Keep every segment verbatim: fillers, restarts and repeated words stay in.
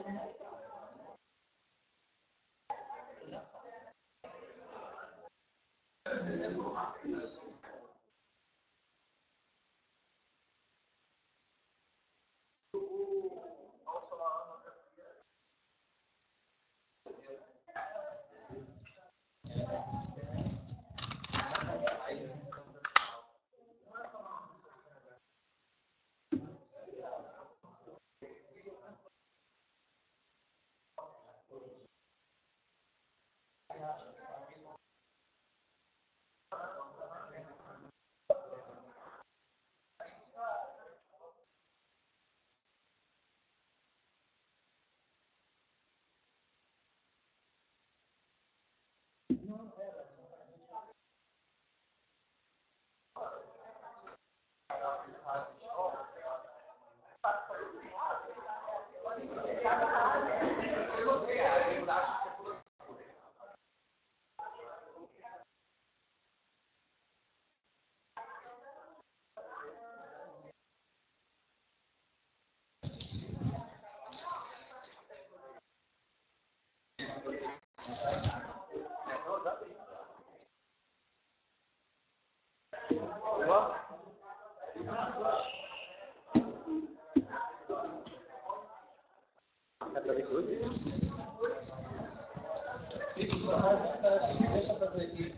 Deixa eu fazer aqui.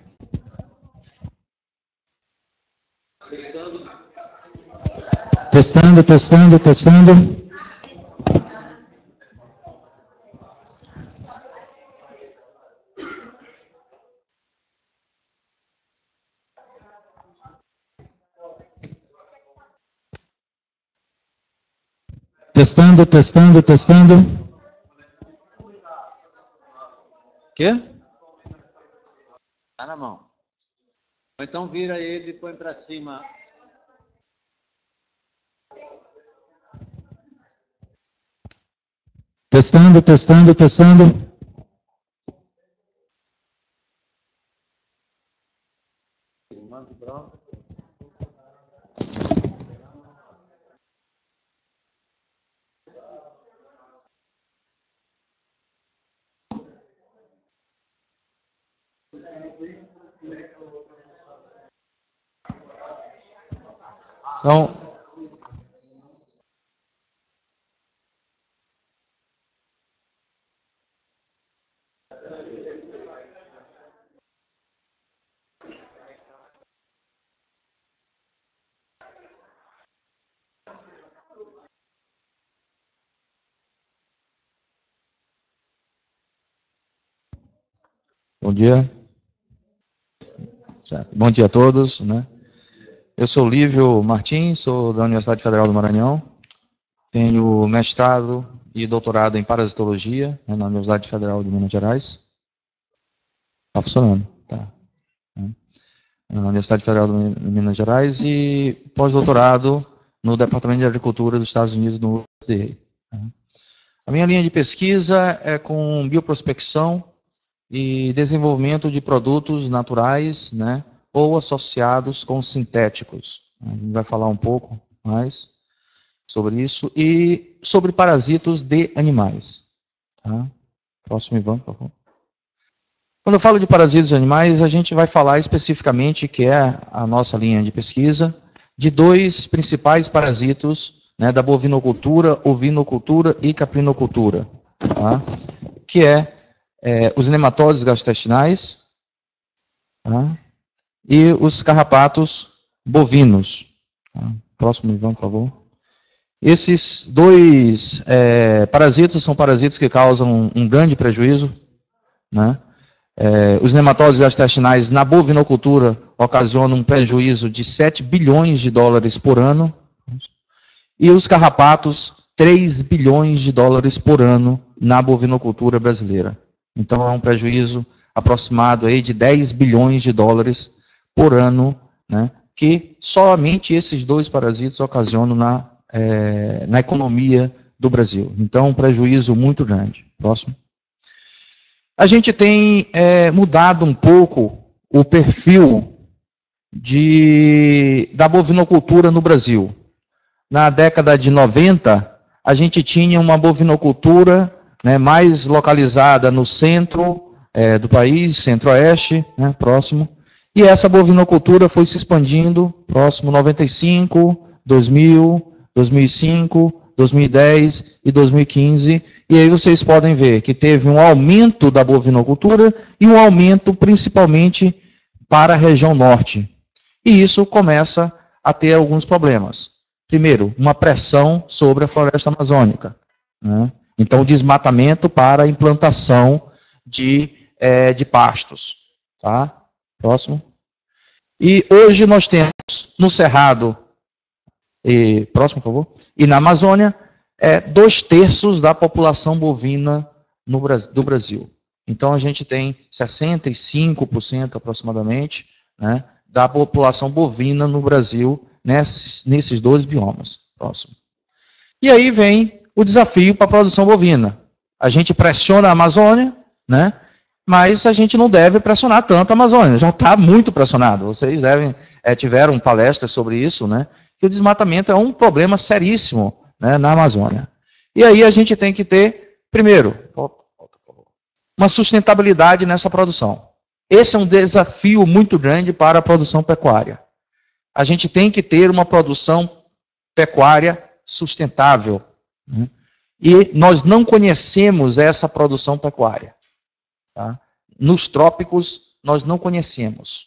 Testando, testando, testando. Testando, testando, testando. Quê? Tá na mão. Ou então vira ele e põe para cima. Testando, testando, testando. Então, bom dia. Bom dia a todos, né? Eu sou Lívio Martins, sou da Universidade Federal do Maranhão. Tenho mestrado e doutorado em parasitologia, né, na Universidade Federal de Minas Gerais. Está funcionando, tá? Na Universidade Federal de Minas Gerais e pós-doutorado no Departamento de Agricultura dos Estados Unidos, no U S D A. A minha linha de pesquisa é com bioprospecção e desenvolvimento de produtos naturais, né, ou associados com sintéticos. A gente vai falar um pouco mais sobre isso e sobre parasitos de animais. Tá? Próximo, Ivan, por favor. Quando eu falo de parasitos de animais, a gente vai falar especificamente, que é a nossa linha de pesquisa, de dois principais parasitos, né, da bovinocultura, ovinocultura e caprinocultura, tá? Que é, é os nematóides gastrointestinais, tá? E os carrapatos bovinos. Tá? Próximo, Ivan, por favor. Esses dois é, parasitos são parasitos que causam um grande prejuízo, né? É, os nematóides gastrointestinais na bovinocultura ocasionam um prejuízo de sete bilhões de dólares por ano, e os carrapatos, três bilhões de dólares por ano na bovinocultura brasileira. Então, é um prejuízo aproximado aí de dez bilhões de dólares por ano, né, que somente esses dois parasitas ocasionam na, é, na economia do Brasil. Então, um prejuízo muito grande. Próximo. A gente tem é, mudado um pouco o perfil de, da bovinocultura no Brasil. Na década de noventa, a gente tinha uma bovinocultura, né, mais localizada no centro é, do país, centro-oeste, né, próximo, e essa bovinocultura foi se expandindo, próximo noventa e cinco, dois mil, dois mil e cinco, dois mil e dez e dois mil e quinze, e aí vocês podem ver que teve um aumento da bovinocultura e um aumento principalmente para a região norte. E isso começa a ter alguns problemas. Primeiro, uma pressão sobre a floresta amazônica, né? Então, desmatamento para a implantação de, é, de pastos. Tá? Próximo. E hoje nós temos no Cerrado, e, próximo, por favor, e na Amazônia, é, dois terços da população bovina no, do Brasil. Então, a gente tem sessenta e cinco por cento aproximadamente, né, da população bovina no Brasil, nesses, nesses dois biomas. Próximo. E aí vem o desafio para a produção bovina. A gente pressiona a Amazônia, né, mas a gente não deve pressionar tanto a Amazônia, já está muito pressionado. Vocês devem, é, tiveram palestras sobre isso, né, que o desmatamento é um problema seríssimo, né, na Amazônia. E aí a gente tem que ter, primeiro, uma sustentabilidade nessa produção. Esse é um desafio muito grande para a produção pecuária. A gente tem que ter uma produção pecuária sustentável. Né? E nós não conhecemos essa produção pecuária. Tá? Nos trópicos, nós não conhecemos.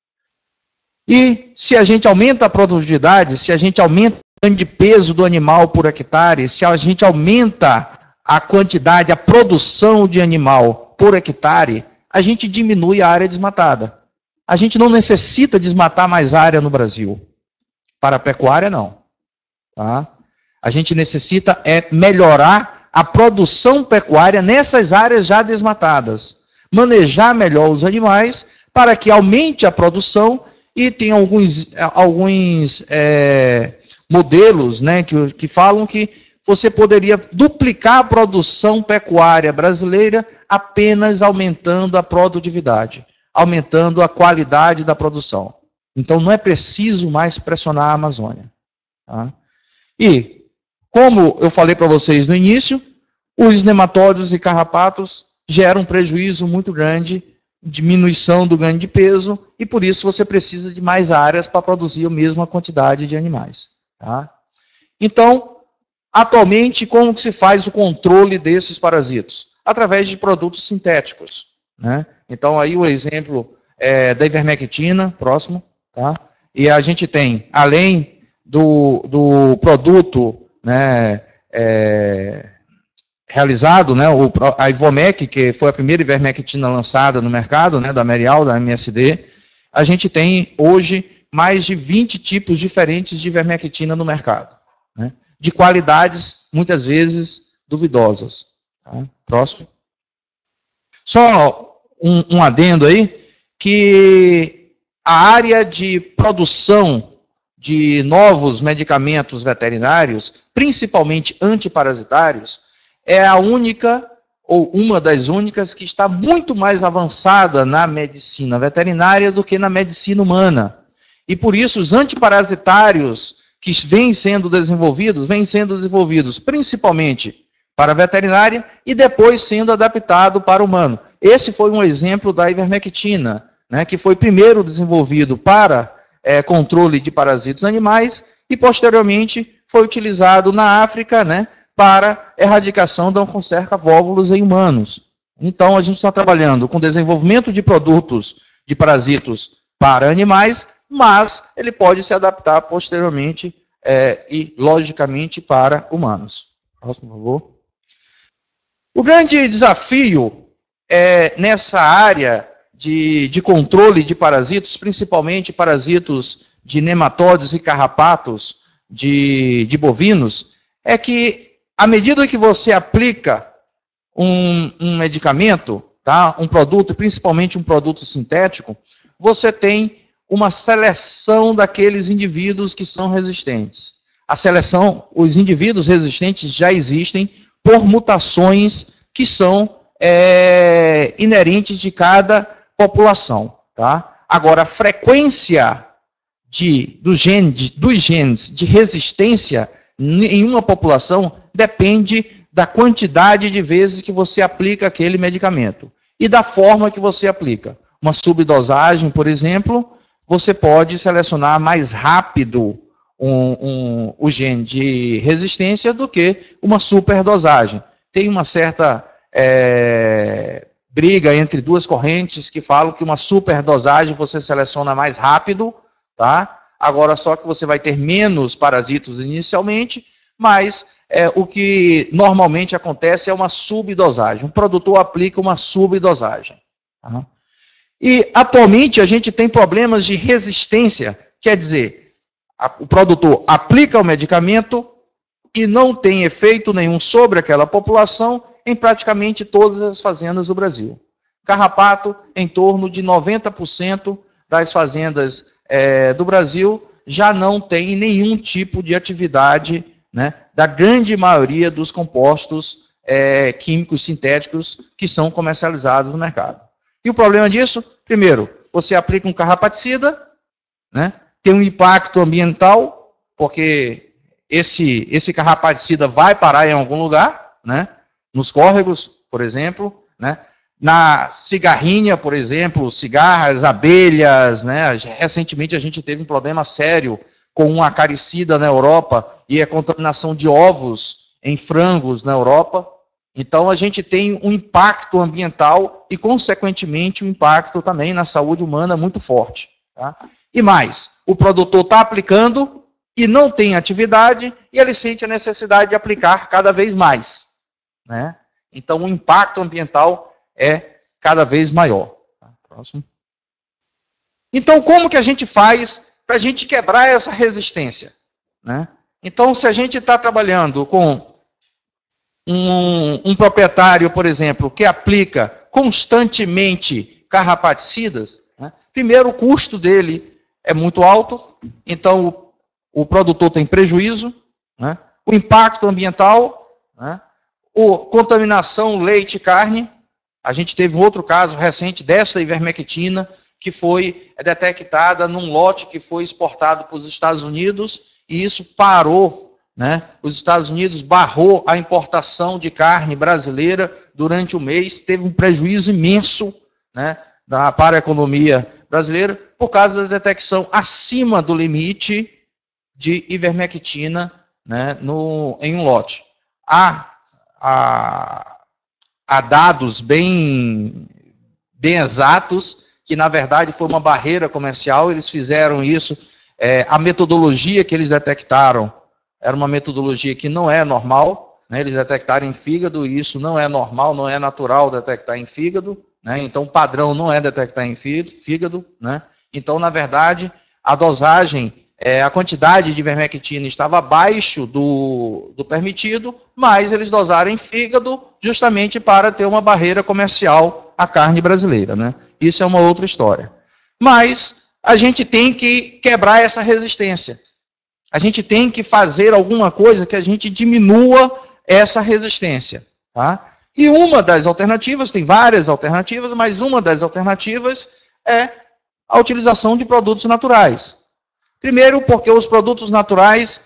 E se a gente aumenta a produtividade, se a gente aumenta o ganho de peso do animal por hectare, se a gente aumenta a quantidade, a produção de animal por hectare, a gente diminui a área desmatada. A gente não necessita desmatar mais área no Brasil. Para a pecuária, não. Tá? A gente necessita é melhorar a produção pecuária nessas áreas já desmatadas. Manejar melhor os animais para que aumente a produção e tem alguns, alguns é, modelos, né, que, que falam que você poderia duplicar a produção pecuária brasileira apenas aumentando a produtividade, aumentando a qualidade da produção. Então, não é preciso mais pressionar a Amazônia. Tá? E, como eu falei para vocês no início, os nematóides e carrapatos geram um prejuízo muito grande, diminuição do ganho de peso, e por isso você precisa de mais áreas para produzir a mesma quantidade de animais. Tá? Então, atualmente, como que se faz o controle desses parasitos? Através de produtos sintéticos. Né? Então, aí o exemplo é da ivermectina, próximo. Tá? E a gente tem, além do, do produto, né, é, realizado, né, o, a Ivomec, que foi a primeira ivermectina lançada no mercado, né, da Merial, da M S D, a gente tem hoje mais de vinte tipos diferentes de ivermectina no mercado, né, de qualidades, muitas vezes, duvidosas. Tá? Próximo. Só um, um adendo aí, que a área de produção de novos medicamentos veterinários, principalmente antiparasitários, é a única, ou uma das únicas, que está muito mais avançada na medicina veterinária do que na medicina humana. E por isso os antiparasitários que vêm sendo desenvolvidos, vêm sendo desenvolvidos principalmente para a veterinária e depois sendo adaptado para o humano. Esse foi um exemplo da ivermectina, né, que foi primeiro desenvolvido para é, controle de parasitas animais e posteriormente foi utilizado na África, né, para erradicação da oncocerca-vóvulos em humanos. Então, a gente está trabalhando com desenvolvimento de produtos de parasitos para animais, mas ele pode se adaptar posteriormente é, e, logicamente, para humanos. Próximo, por favor. O grande desafio é, nessa área de, de controle de parasitos, principalmente parasitos de nematóides e carrapatos de, de bovinos, é que, à medida que você aplica um, um medicamento, tá, um produto, principalmente um produto sintético, você tem uma seleção daqueles indivíduos que são resistentes. A seleção, os indivíduos resistentes já existem por mutações que são é, inerentes de cada população. Tá? Agora, a frequência de, do gene, de, dos genes de resistência em uma população depende da quantidade de vezes que você aplica aquele medicamento e da forma que você aplica. Uma subdosagem, por exemplo, você pode selecionar mais rápido um, um, o gene de resistência do que uma superdosagem. Tem uma certa é, briga entre duas correntes que falam que uma superdosagem você seleciona mais rápido, tá? Agora só que você vai ter menos parasitos inicialmente, mas é, o que normalmente acontece é uma subdosagem. O produtor aplica uma subdosagem. Tá? E atualmente a gente tem problemas de resistência, quer dizer, a, o produtor aplica o medicamento e não tem efeito nenhum sobre aquela população em praticamente todas as fazendas do Brasil. Carrapato, em torno de noventa por cento das fazendas é, do Brasil já não tem nenhum tipo de atividade, né, da grande maioria dos compostos é, químicos sintéticos que são comercializados no mercado. E o problema disso, primeiro, você aplica um carrapaticida, né, tem um impacto ambiental, porque esse, esse carrapaticida vai parar em algum lugar, né, nos córregos, por exemplo, né, na cigarrinha, por exemplo, cigarras, abelhas, né, recentemente a gente teve um problema sério com um acaricida na Europa e a contaminação de ovos em frangos na Europa. Então, a gente tem um impacto ambiental e, consequentemente, um impacto também na saúde humana muito forte. Tá? E mais, o produtor está aplicando e não tem atividade e ele sente a necessidade de aplicar cada vez mais. Né? Então, o impacto ambiental é cada vez maior. Tá? Próximo. Então, como que a gente faz para a gente quebrar essa resistência? Né? Então, se a gente está trabalhando com um, um proprietário, por exemplo, que aplica constantemente carrapaticidas, né? Primeiro, o custo dele é muito alto, então o, o produtor tem prejuízo, né? O impacto ambiental, né? O contaminação leite e carne. A gente teve um outro caso recente dessa ivermectina, que foi detectada num lote que foi exportado para os Estados Unidos, e isso parou, né? Os Estados Unidos barrou a importação de carne brasileira durante o mês, teve um prejuízo imenso, né, da, para a economia brasileira, por causa da detecção acima do limite de ivermectina, né, no, em um lote. Há, há, há dados bem, bem exatos que, na verdade, foi uma barreira comercial, eles fizeram isso, é, a metodologia que eles detectaram era uma metodologia que não é normal, né, eles detectaram em fígado, e isso não é normal, não é natural detectar em fígado, né, então o padrão não é detectar em fígado, né, então, na verdade, a dosagem, é, a quantidade de ivermectina estava abaixo do, do permitido, mas eles dosaram em fígado justamente para ter uma barreira comercial à carne brasileira, né. Isso é uma outra história. Mas a gente tem que quebrar essa resistência. A gente tem que fazer alguma coisa que a gente diminua essa resistência. Tá? E uma das alternativas, tem várias alternativas, mas uma das alternativas é a utilização de produtos naturais. Primeiro, porque os produtos naturais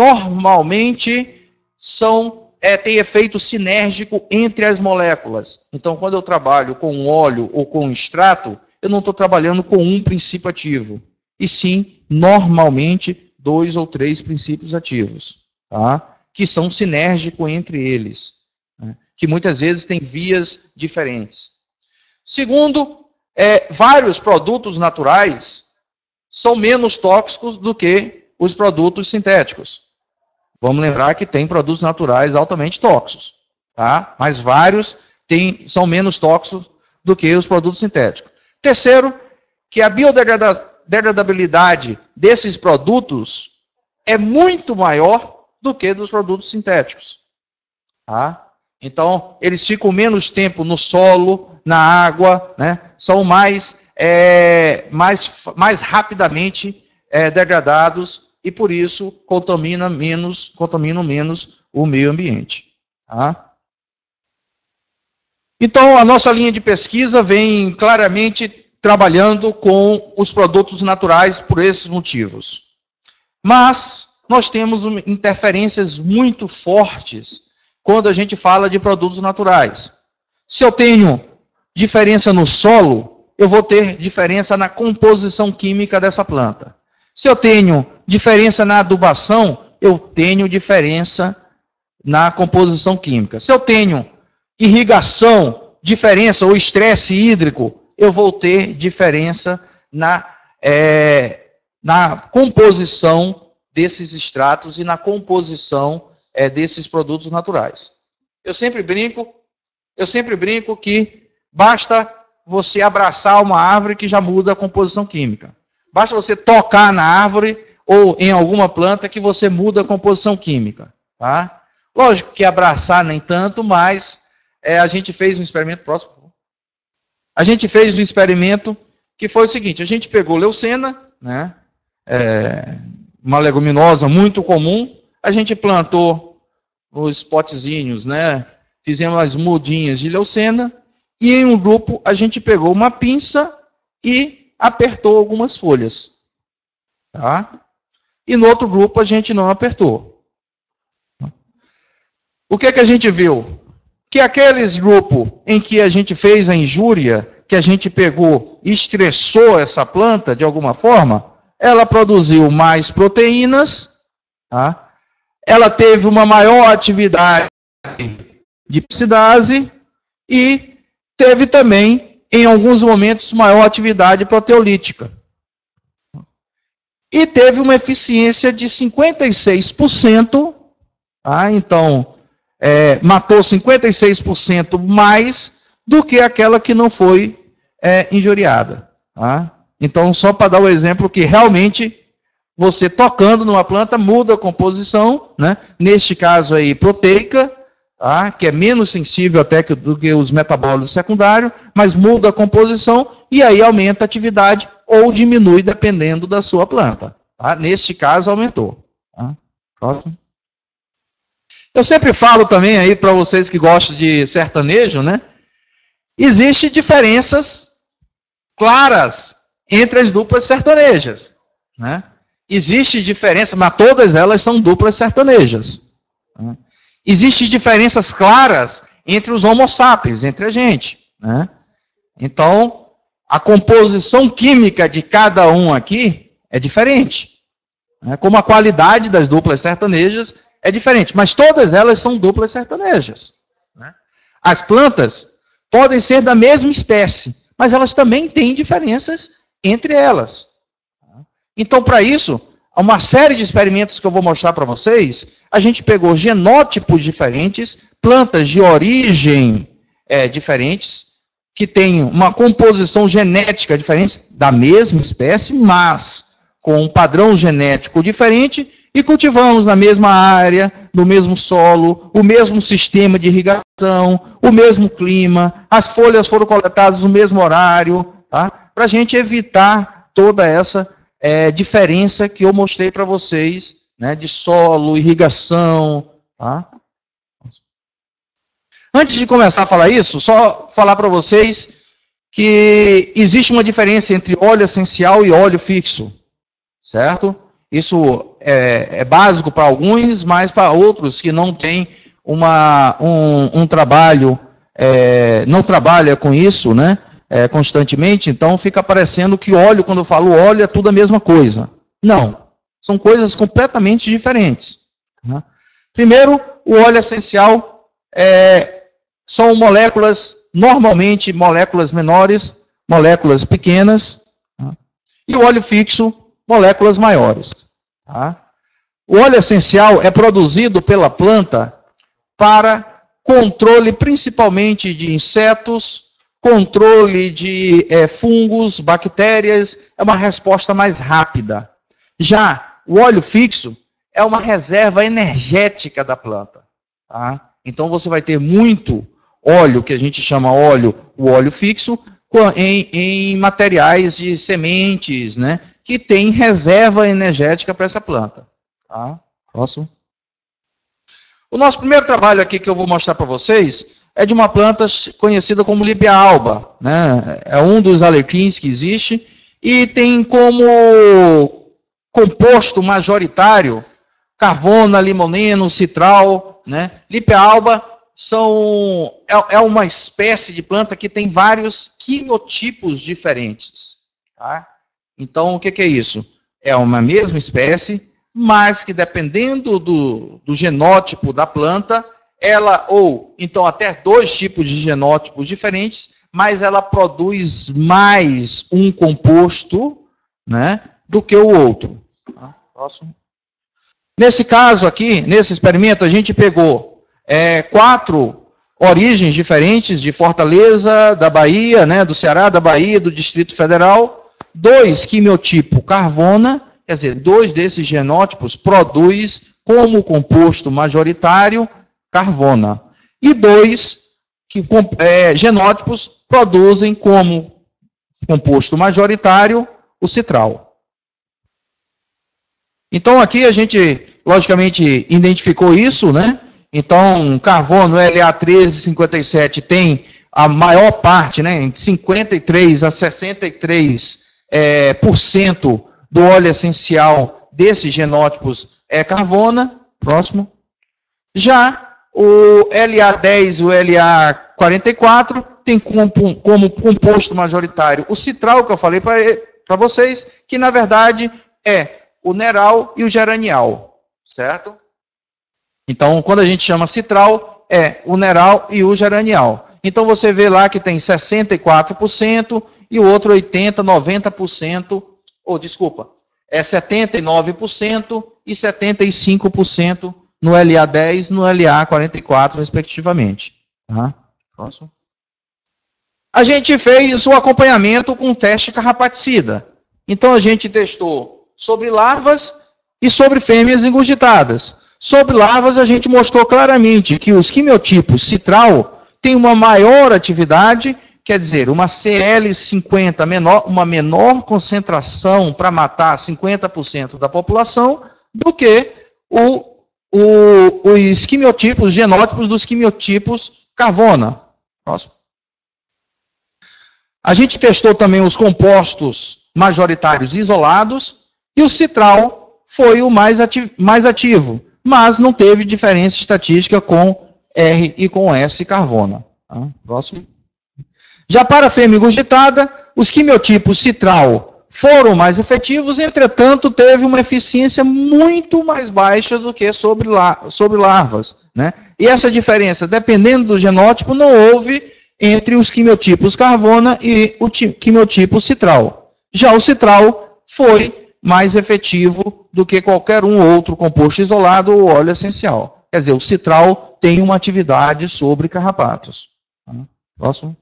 normalmente são... É, tem efeito sinérgico entre as moléculas. Então, quando eu trabalho com óleo ou com extrato, eu não estou trabalhando com um princípio ativo, e sim, normalmente, dois ou três princípios ativos, tá? Que são sinérgicos entre eles, né? Que muitas vezes têm vias diferentes. Segundo, é, vários produtos naturais são menos tóxicos do que os produtos sintéticos. Vamos lembrar que tem produtos naturais altamente tóxicos, tá? Mas vários tem, são menos tóxicos do que os produtos sintéticos. Terceiro, que a biodegradabilidade desses produtos é muito maior do que dos produtos sintéticos. Tá? Então, eles ficam menos tempo no solo, na água, né? São mais, é, mais, mais rapidamente é, degradados, e por isso contamina menos, contaminam menos o meio ambiente. Tá? Então, a nossa linha de pesquisa vem claramente trabalhando com os produtos naturais por esses motivos. Mas nós temos interferências muito fortes quando a gente fala de produtos naturais. Se eu tenho diferença no solo, eu vou ter diferença na composição química dessa planta. Se eu tenho diferença na adubação, eu tenho diferença na composição química. Se eu tenho irrigação, diferença ou estresse hídrico, eu vou ter diferença na, é, na composição desses extratos e na composição é, desses produtos naturais. Eu sempre brinco, eu sempre brinco que basta você abraçar uma árvore que já muda a composição química. Basta você tocar na árvore ou em alguma planta que você muda a composição química. Tá? Lógico que abraçar nem tanto, mas é, a gente fez um experimento próximo. A gente fez um experimento que foi o seguinte, a gente pegou leucena, né, é, uma leguminosa muito comum, a gente plantou os potezinhos, né, fizemos as mudinhas de leucena, e em um grupo a gente pegou uma pinça e apertou algumas folhas. Tá? E no outro grupo a gente não apertou. O que é que a gente viu? Que aqueles grupos em que a gente fez a injúria, que a gente pegou e estressou essa planta de alguma forma, ela produziu mais proteínas, tá? Ela teve uma maior atividade de psidase e teve também, em alguns momentos, maior atividade proteolítica. E teve uma eficiência de cinquenta e seis por cento, tá? Então, É, matou cinquenta e seis por cento mais do que aquela que não foi é, injuriada. Tá? Então, só para dar o exemplo que realmente você tocando numa planta muda a composição, né? Neste caso aí proteica, tá? Que é menos sensível até que, do que os metabólitos secundários, mas muda a composição e aí aumenta a atividade ou diminui dependendo da sua planta. Tá? Neste caso aumentou. Tá? Próximo. Eu sempre falo também aí para vocês que gostam de sertanejo, né? Existem diferenças claras entre as duplas sertanejas, né? Existe diferença, mas todas elas são duplas sertanejas. Né? Existem diferenças claras entre os homo sapiens, entre a gente, né? Então, a composição química de cada um aqui é diferente, né? Como a qualidade das duplas sertanejas é diferente, mas todas elas são duplas sertanejas. Né? As plantas podem ser da mesma espécie, mas elas também têm diferenças entre elas. Então, para isso, há uma série de experimentos que eu vou mostrar para vocês. A gente pegou genótipos diferentes, plantas de origem é, diferentes, que têm uma composição genética diferente, da mesma espécie, mas com um padrão genético diferente, e cultivamos na mesma área, no mesmo solo, o mesmo sistema de irrigação, o mesmo clima, as folhas foram coletadas no mesmo horário, tá? Para a gente evitar toda essa é, diferença que eu mostrei para vocês, né, de solo, irrigação. Tá? Antes de começar a falar isso, só falar para vocês que existe uma diferença entre óleo essencial e óleo fixo, certo? Isso é, é básico para alguns, mas para outros que não têm uma, um, um trabalho, é, não trabalha com isso, né, é, constantemente, então fica parecendo que óleo, quando eu falo óleo, é tudo a mesma coisa. Não, são coisas completamente diferentes. Né? Primeiro, o óleo essencial é, são moléculas, normalmente moléculas menores, moléculas pequenas, né? E o óleo fixo, moléculas maiores. Tá? O óleo essencial é produzido pela planta para controle principalmente de insetos, controle de é, fungos, bactérias, é uma resposta mais rápida. Já o óleo fixo é uma reserva energética da planta. Tá? Então você vai ter muito óleo, que a gente chama óleo, o óleo fixo, em, em materiais de sementes, né? Que tem reserva energética para essa planta. Tá? Próximo. O nosso primeiro trabalho aqui que eu vou mostrar para vocês é de uma planta conhecida como Libia alba. Né? É um dos alecrins que existe e tem como composto majoritário carvona, limoneno, citral, né? Lípea alba são, é, é uma espécie de planta que tem vários quimiotipos diferentes. Tá? Então, o que, que é isso? É uma mesma espécie, mas que dependendo do, do genótipo da planta, ela, ou então até dois tipos de genótipos diferentes, mas ela produz mais um composto, né, do que o outro. Tá? Próximo. Nesse caso aqui, nesse experimento, a gente pegou é, quatro origens diferentes de Fortaleza, da Bahia, né, do Ceará, da Bahia, do Distrito Federal, dois quimiotipo carvona, quer dizer, dois desses genótipos produz como composto majoritário carvona. E dois que, é, genótipos produzem como composto majoritário o citral. Então aqui a gente, logicamente, identificou isso, né? Então, carbono L A treze cinquenta e sete tem a maior parte, né, em cinquenta e três a sessenta e três é, por cento do óleo essencial desses genótipos é carvona. Próximo. Já o L A dez e o L A quarenta e quatro tem como, como composto majoritário o citral, que eu falei para vocês, que na verdade é o neral e o geranial, certo? Então, quando a gente chama citral, é o neral e o geranial. Então, você vê lá que tem sessenta e quatro por cento e o outro oitenta por cento, noventa por cento, ou desculpa, é setenta e nove por cento e setenta e cinco por cento no L A dez e no L A quarenta e quatro, respectivamente. Tá? Próximo. A gente fez o acompanhamento com teste carrapaticida. Então, a gente testou sobre larvas e sobre fêmeas engurgitadas. Sobre larvas, a gente mostrou claramente que os quimiotipos citral têm uma maior atividade, quer dizer, uma C L cinquenta menor, uma menor concentração para matar cinquenta por cento da população, do que o, o, os quimiotipos, genótipos dos quimiotipos carvona. Próximo. A gente testou também os compostos majoritários isolados, e o citral foi o mais ativo, mais ativo, mas não teve diferença estatística com R e com S carvona. Tá? Próximo. Já para a fêmea engurgitada, os quimiotipos citral foram mais efetivos, entretanto, teve uma eficiência muito mais baixa do que sobre, la sobre larvas. Né? E essa diferença, dependendo do genótipo, não houve entre os quimiotipos carvona e o quimiotipo citral. Já o citral foi mais efetivo do que qualquer um outro composto isolado ou óleo essencial. Quer dizer, o citral tem uma atividade sobre carrapatos. Próximo.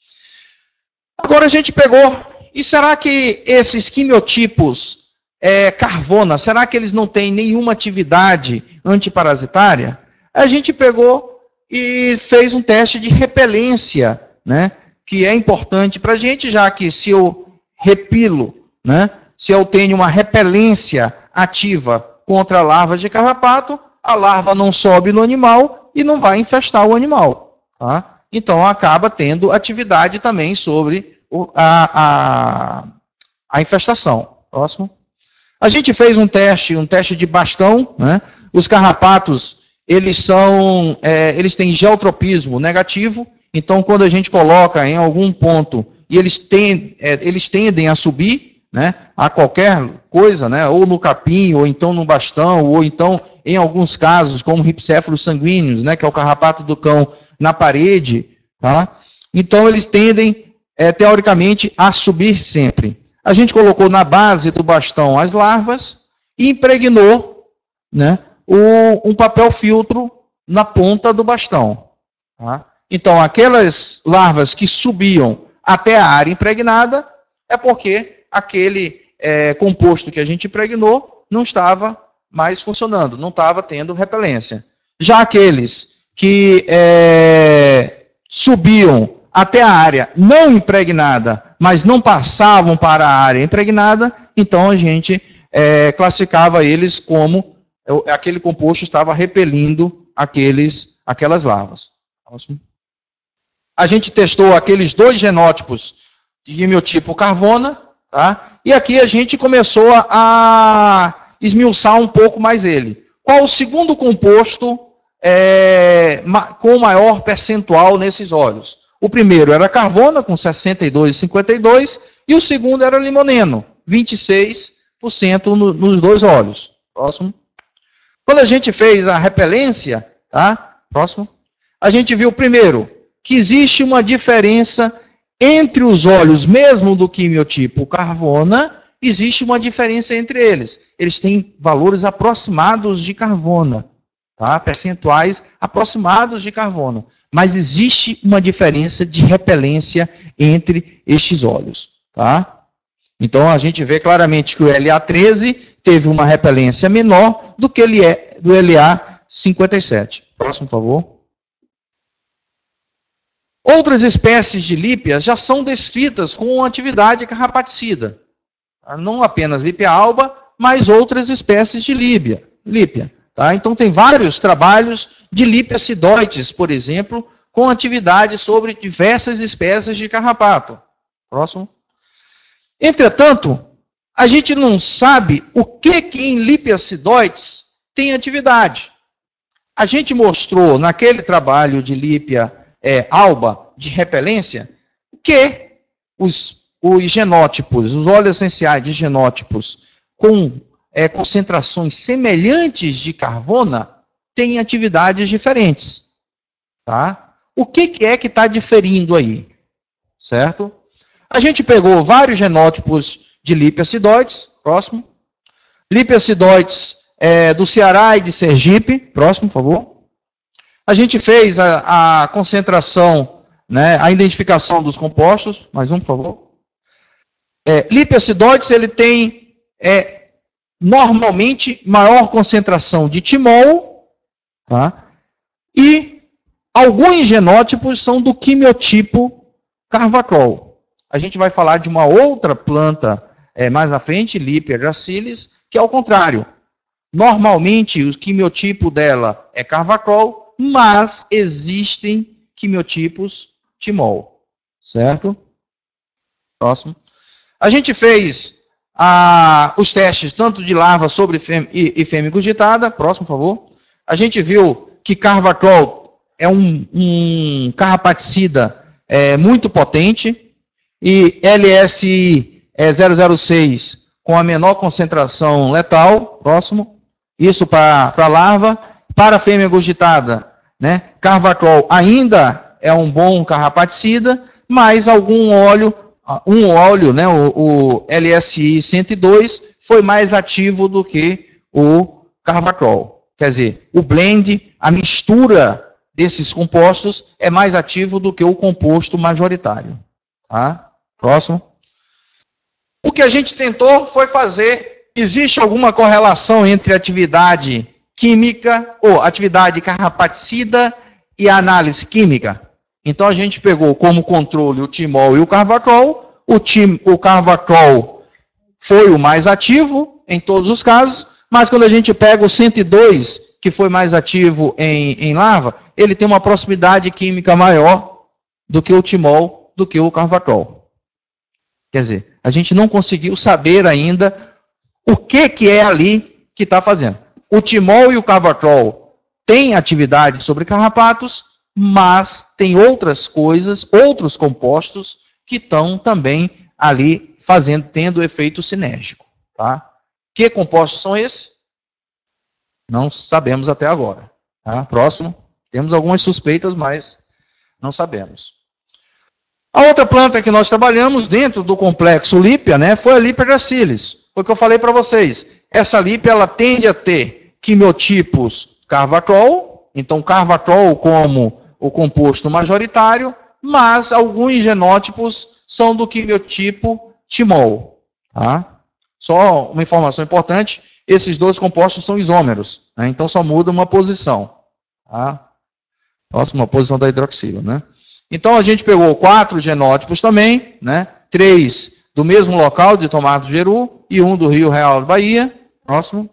Agora a gente pegou, e será que esses quimiotipos é, carvona, será que eles não têm nenhuma atividade antiparasitária? A gente pegou e fez um teste de repelência, né, que é importante para a gente, já que se eu repilo, né, se eu tenho uma repelência ativa contra larvas de carrapato, a larva não sobe no animal e não vai infestar o animal. Tá? Então, acaba tendo atividade também sobre o, a, a, a infestação. Próximo. A gente fez um teste, um teste de bastão. Né? Os carrapatos, eles, são, é, eles têm geotropismo negativo. Então, quando a gente coloca em algum ponto e eles, tend, é, eles tendem a subir, né, a qualquer coisa, né, ou no capim, ou então no bastão, ou então, em alguns casos, como ripséfalos sanguíneos, né, que é o carrapato do cão, na parede, tá? Então eles tendem, é, teoricamente, a subir sempre. A gente colocou na base do bastão as larvas e impregnou, né, o, um papel filtro na ponta do bastão. Tá? Então, aquelas larvas que subiam até a área impregnada é porque aquele é, composto que a gente impregnou não estava mais funcionando, não estava tendo repelência. Já aqueles que é, subiam até a área não impregnada, mas não passavam para a área impregnada, então a gente é, classificava eles como aquele composto estava repelindo aqueles, aquelas larvas. A gente testou aqueles dois genótipos de quimiotipo carvona, tá? E aqui a gente começou a esmiuçar um pouco mais ele. Qual o segundo composto é, com maior percentual nesses óleos. O primeiro era carvona, com sessenta e dois vírgula cinquenta e dois, e o segundo era limoneno, vinte e seis por cento no, nos dois óleos. Próximo. Quando a gente fez a repelência, tá? Próximo. A gente viu, primeiro, que existe uma diferença entre os óleos, mesmo do quimiotipo carvona, existe uma diferença entre eles. Eles têm valores aproximados de carvona, tá? Percentuais aproximados de carvona. Mas existe uma diferença de repelência entre estes óleos, tá? Então, a gente vê claramente que o L A treze teve uma repelência menor do que ele é do L A cinquenta e sete. Próximo, por favor. Outras espécies de lípias já são descritas com atividade carrapaticida. Não apenas lípia alba, mas outras espécies de lípia. lípia tá? Então, tem vários trabalhos de lípiacidoides, por exemplo, com atividade sobre diversas espécies de carrapato. Próximo. Entretanto, a gente não sabe o que, que em lípiacidoides tem atividade. A gente mostrou naquele trabalho de lípia é, alba, de repelência, que os, os genótipos, os óleos essenciais de genótipos com é, concentrações semelhantes de carvona têm atividades diferentes. Tá? O que, que é que está diferindo aí? Certo? A gente pegou vários genótipos de lípiacidoides, próximo. Lípiacidoides é, do Ceará e de Sergipe, próximo, por favor. A gente fez a, a concentração, né, a identificação dos compostos, mais um, por favor. É, lípiacidoides, ele tem, é, normalmente, maior concentração de timol, tá? E alguns genótipos são do quimiotipo carvacrol. A gente vai falar de uma outra planta é, mais à frente, Lípia gracilis, que é o contrário. Normalmente, o quimiotipo dela é carvacrol, mas existem quimiotipos timol. Certo? Próximo. A gente fez a, os testes tanto de larva sobre fêmea e, e fêmea ingurgitada. Próximo, por favor. A gente viu que carvacrol é um, um carrapaticida é, muito potente. E L S I é zero zero seis com a menor concentração letal, próximo, isso para a larva. Para a fêmea engurgitada, né, carvacrol ainda é um bom carrapaticida, mas algum óleo, um óleo, né, o, o L S I cento e dois, foi mais ativo do que o carvacrol. Quer dizer, o blend, a mistura desses compostos é mais ativo do que o composto majoritário. Tá? Próximo. O que a gente tentou foi fazer, existe alguma correlação entre atividade química, ou atividade carrapaticida e análise química? Então a gente pegou como controle o timol e o carvacrol, o, tim, o carvacrol foi o mais ativo em todos os casos, mas quando a gente pega o cento e dois, que foi mais ativo em, em larva, ele tem uma proximidade química maior do que o timol, do que o carvacrol. Quer dizer, a gente não conseguiu saber ainda o que, que é ali que está fazendo. O timol e o carvacrol têm atividade sobre carrapatos, mas tem outras coisas, outros compostos que estão também ali fazendo, tendo efeito sinérgico. Tá? Que compostos são esses? Não sabemos até agora. Tá? Próximo. Temos algumas suspeitas, mas não sabemos. A outra planta que nós trabalhamos dentro do complexo lípia, né, foi a Lípia gracilis. Foi o que eu falei para vocês. Essa lípia ela tende a ter quimiotipos carvacrol, então carvacrol como o composto majoritário, mas alguns genótipos são do quimiotipo timol. Tá? Só uma informação importante, esses dois compostos são isômeros, né, então só muda uma posição. Tá? Próxima posição da hidroxila, né? Então, a gente pegou quatro genótipos também, né? Três do mesmo local de Tomate do Jeru e um do Rio Real da Bahia. Próximo.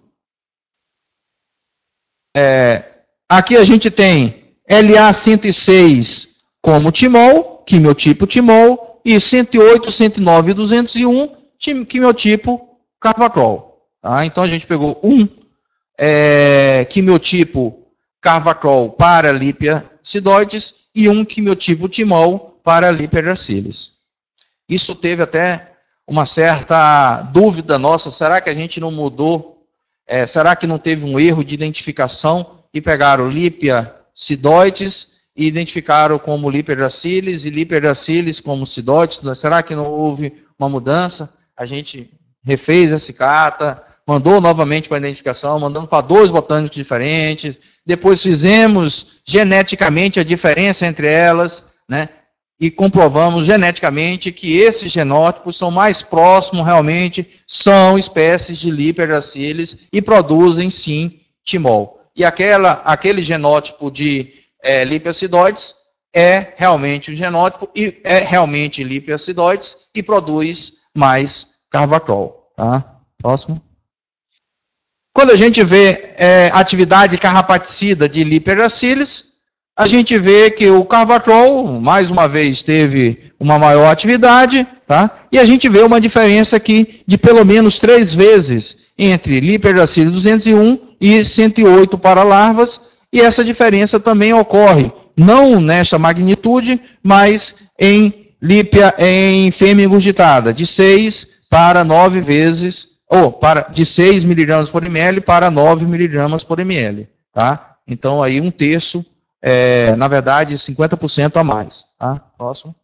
É, aqui a gente tem L A cento e seis como timol, quimiotipo timol, e cento e oito, cento e nove e duzentos e um, quimiotipo carvacrol. Tá? Então, a gente pegou um é, quimiotipo carvacrol para Lipia acidoides e um quimiotipo timol para Lipia gracilis. Isso teve até uma certa dúvida nossa, será que a gente não mudou, é, será que não teve um erro de identificação e pegaram Lipia acidoides e identificaram como Lipia gracilis e Lipia gracilis como acidoides? Será que não houve uma mudança? A gente refez essa carta, mandou novamente para a identificação, mandando para dois botânicos diferentes, depois fizemos geneticamente a diferença entre elas, né? E comprovamos geneticamente que esses genótipos são mais próximos, realmente, são espécies de Lipia gracilis e produzem, sim, timol. E aquela, aquele genótipo de é, Lipia acidoides é realmente um genótipo, e é realmente Lipia acidoides e produz mais carvacrol. Tá? Próximo. Quando a gente vê é, atividade carrapaticida de Lipia gracilis, a gente vê que o carvacrol, mais uma vez, teve uma maior atividade, tá? E a gente vê uma diferença aqui de pelo menos três vezes entre Lipia gracilis duzentos e um e cento e oito para larvas, e essa diferença também ocorre, não nesta magnitude, mas em Lipia, em fêmea ingurgitada, de seis para nove vezes, ou para, de seis miligramas por ml para nove miligramas por ml, tá? Então, aí um terço, É, na verdade, cinquenta por cento a mais. Tá? Próximo.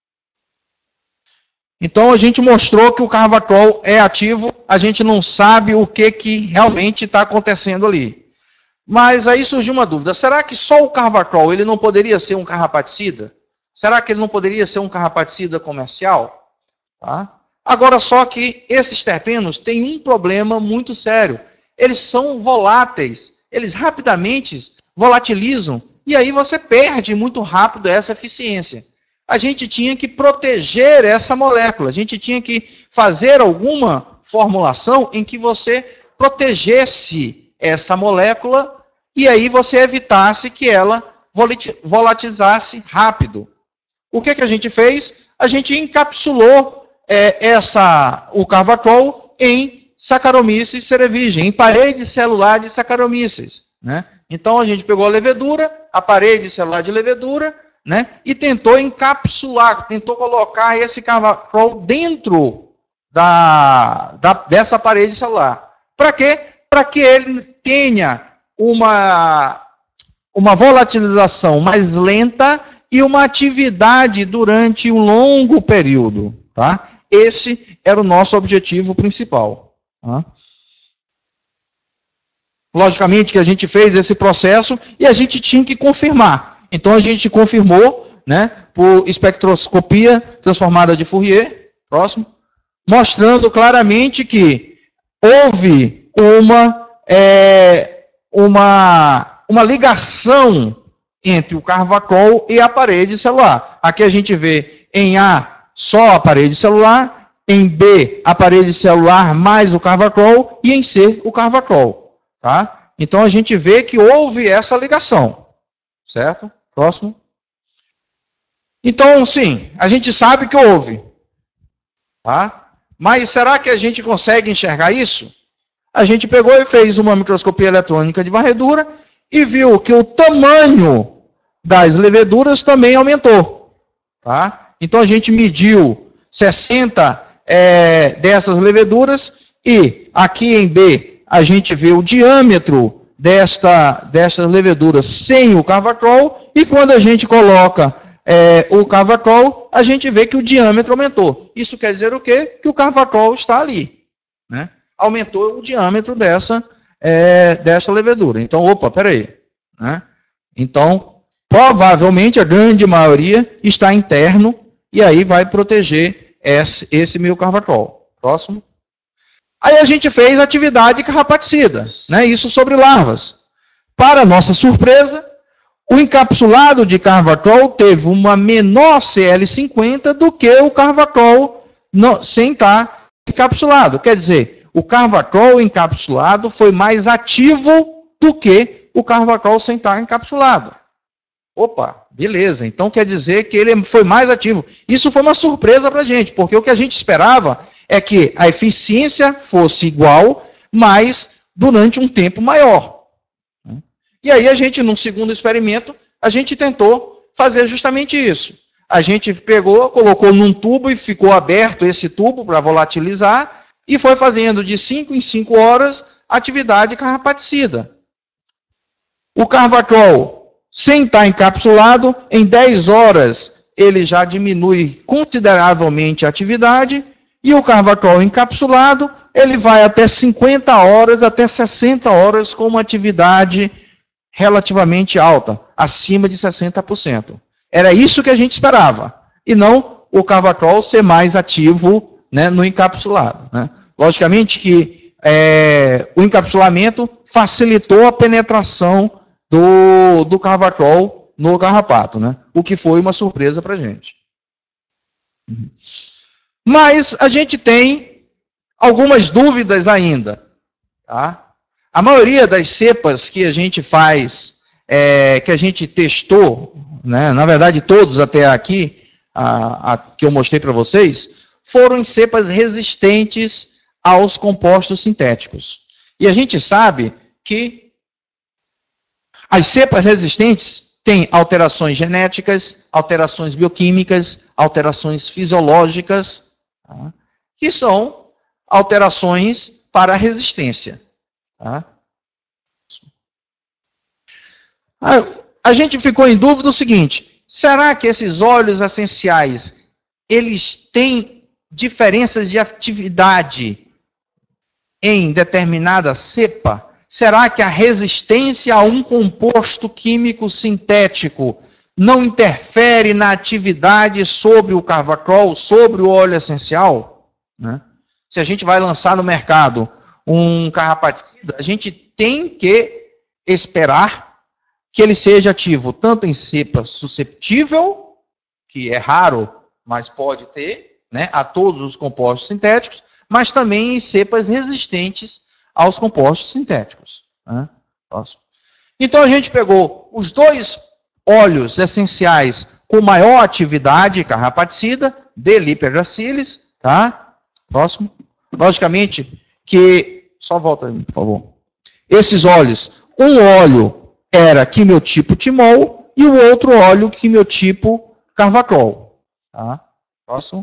Então, a gente mostrou que o carvacrol é ativo, a gente não sabe o que, que realmente está acontecendo ali. Mas aí surgiu uma dúvida, será que só o carvacrol ele não poderia ser um carrapaticida? Será que ele não poderia ser um carrapaticida comercial? Tá? Agora, só que esses terpenos têm um problema muito sério. Eles são voláteis, eles rapidamente volatilizam, e aí você perde muito rápido essa eficiência. A gente tinha que proteger essa molécula, a gente tinha que fazer alguma formulação em que você protegesse essa molécula e aí você evitasse que ela volatilizasse rápido. O que, que a gente fez? A gente encapsulou é, essa, o carvacrol em Saccharomyces cerevisiae, em parede celular de Saccharomyces, né? Então, a gente pegou a levedura, a parede celular de levedura, né, e tentou encapsular, tentou colocar esse carvacrol dentro da, da, dessa parede celular. Para quê? Para que ele tenha uma, uma volatilização mais lenta e uma atividade durante um longo período. Tá? Esse era o nosso objetivo principal. Tá? Logicamente que a gente fez esse processo e a gente tinha que confirmar. Então a gente confirmou, né, por espectroscopia transformada de Fourier, próximo, mostrando claramente que houve uma, é, uma, uma ligação entre o carvacrol e a parede celular. Aqui a gente vê em A só a parede celular, em B a parede celular mais o carvacrol e em C o carvacrol. Tá? Então, a gente vê que houve essa ligação. Certo? Próximo. Então, sim, a gente sabe que houve. Tá? Mas será que a gente consegue enxergar isso? A gente pegou e fez uma microscopia eletrônica de varredura e viu que o tamanho das leveduras também aumentou. Tá? Então, a gente mediu sessenta é, dessas leveduras e aqui em B a gente vê o diâmetro desta, destas leveduras sem o carvacrol, e quando a gente coloca é, o carvacrol, a gente vê que o diâmetro aumentou. Isso quer dizer o quê? Que o carvacrol está ali. Né? Aumentou o diâmetro dessa, é, dessa levedura. Então, opa, peraí. Né? Então, provavelmente a grande maioria está interno, e aí vai proteger esse, esse miocarvacrol. Próximo. Aí a gente fez atividade carrapaticida, né? Isso sobre larvas. Para nossa surpresa, o encapsulado de carvacrol teve uma menor C L cinquenta do que o carvacrol no, sem estar encapsulado. Quer dizer, o carvacrol encapsulado foi mais ativo do que o carvacrol sem estar encapsulado. Opa, beleza. Então quer dizer que ele foi mais ativo. Isso foi uma surpresa para a gente, porque o que a gente esperava é que a eficiência fosse igual, mas durante um tempo maior. E aí a gente, num segundo experimento, a gente tentou fazer justamente isso. A gente pegou, colocou num tubo e ficou aberto esse tubo para volatilizar e foi fazendo de cinco em cinco horas atividade carrapaticida. O Carvacrol, sem estar encapsulado, em dez horas ele já diminui consideravelmente a atividade, e o Carvacrol encapsulado, ele vai até cinquenta horas, até sessenta horas com uma atividade relativamente alta, acima de sessenta por cento. Era isso que a gente esperava, e não o Carvacrol ser mais ativo, né, no encapsulado. Né? Logicamente que é, o encapsulamento facilitou a penetração do, do Carvacrol no carrapato, né? O que foi uma surpresa para a gente. Mas a gente tem algumas dúvidas ainda. Tá? A maioria das cepas que a gente faz, é, que a gente testou, né, na verdade todos até aqui, a, a, que eu mostrei para vocês, foram em cepas resistentes aos compostos sintéticos. E a gente sabe que as cepas resistentes têm alterações genéticas, alterações bioquímicas, alterações fisiológicas, tá? Que são alterações para a resistência. Tá? A, a gente ficou em dúvida o seguinte: será que esses óleos essenciais eles têm diferenças de atividade em determinada cepa? Será que a resistência a um composto químico sintético não interfere na atividade sobre o Carvacrol, sobre o óleo essencial? Né? Se a gente vai lançar no mercado um carrapaticida, a gente tem que esperar que ele seja ativo tanto em cepa susceptível, que é raro, mas pode ter, né, a todos os compostos sintéticos, mas também em cepas resistentes aos compostos sintéticos. Né? Então a gente pegou os dois óleos essenciais com maior atividade carrapaticida, de Liper-Gracilis, tá? Próximo. Logicamente que, só volta aí, por favor. Esses óleos, um óleo era quimiotipo Timol e o outro óleo quimiotipo Carvacrol. Tá? Próximo.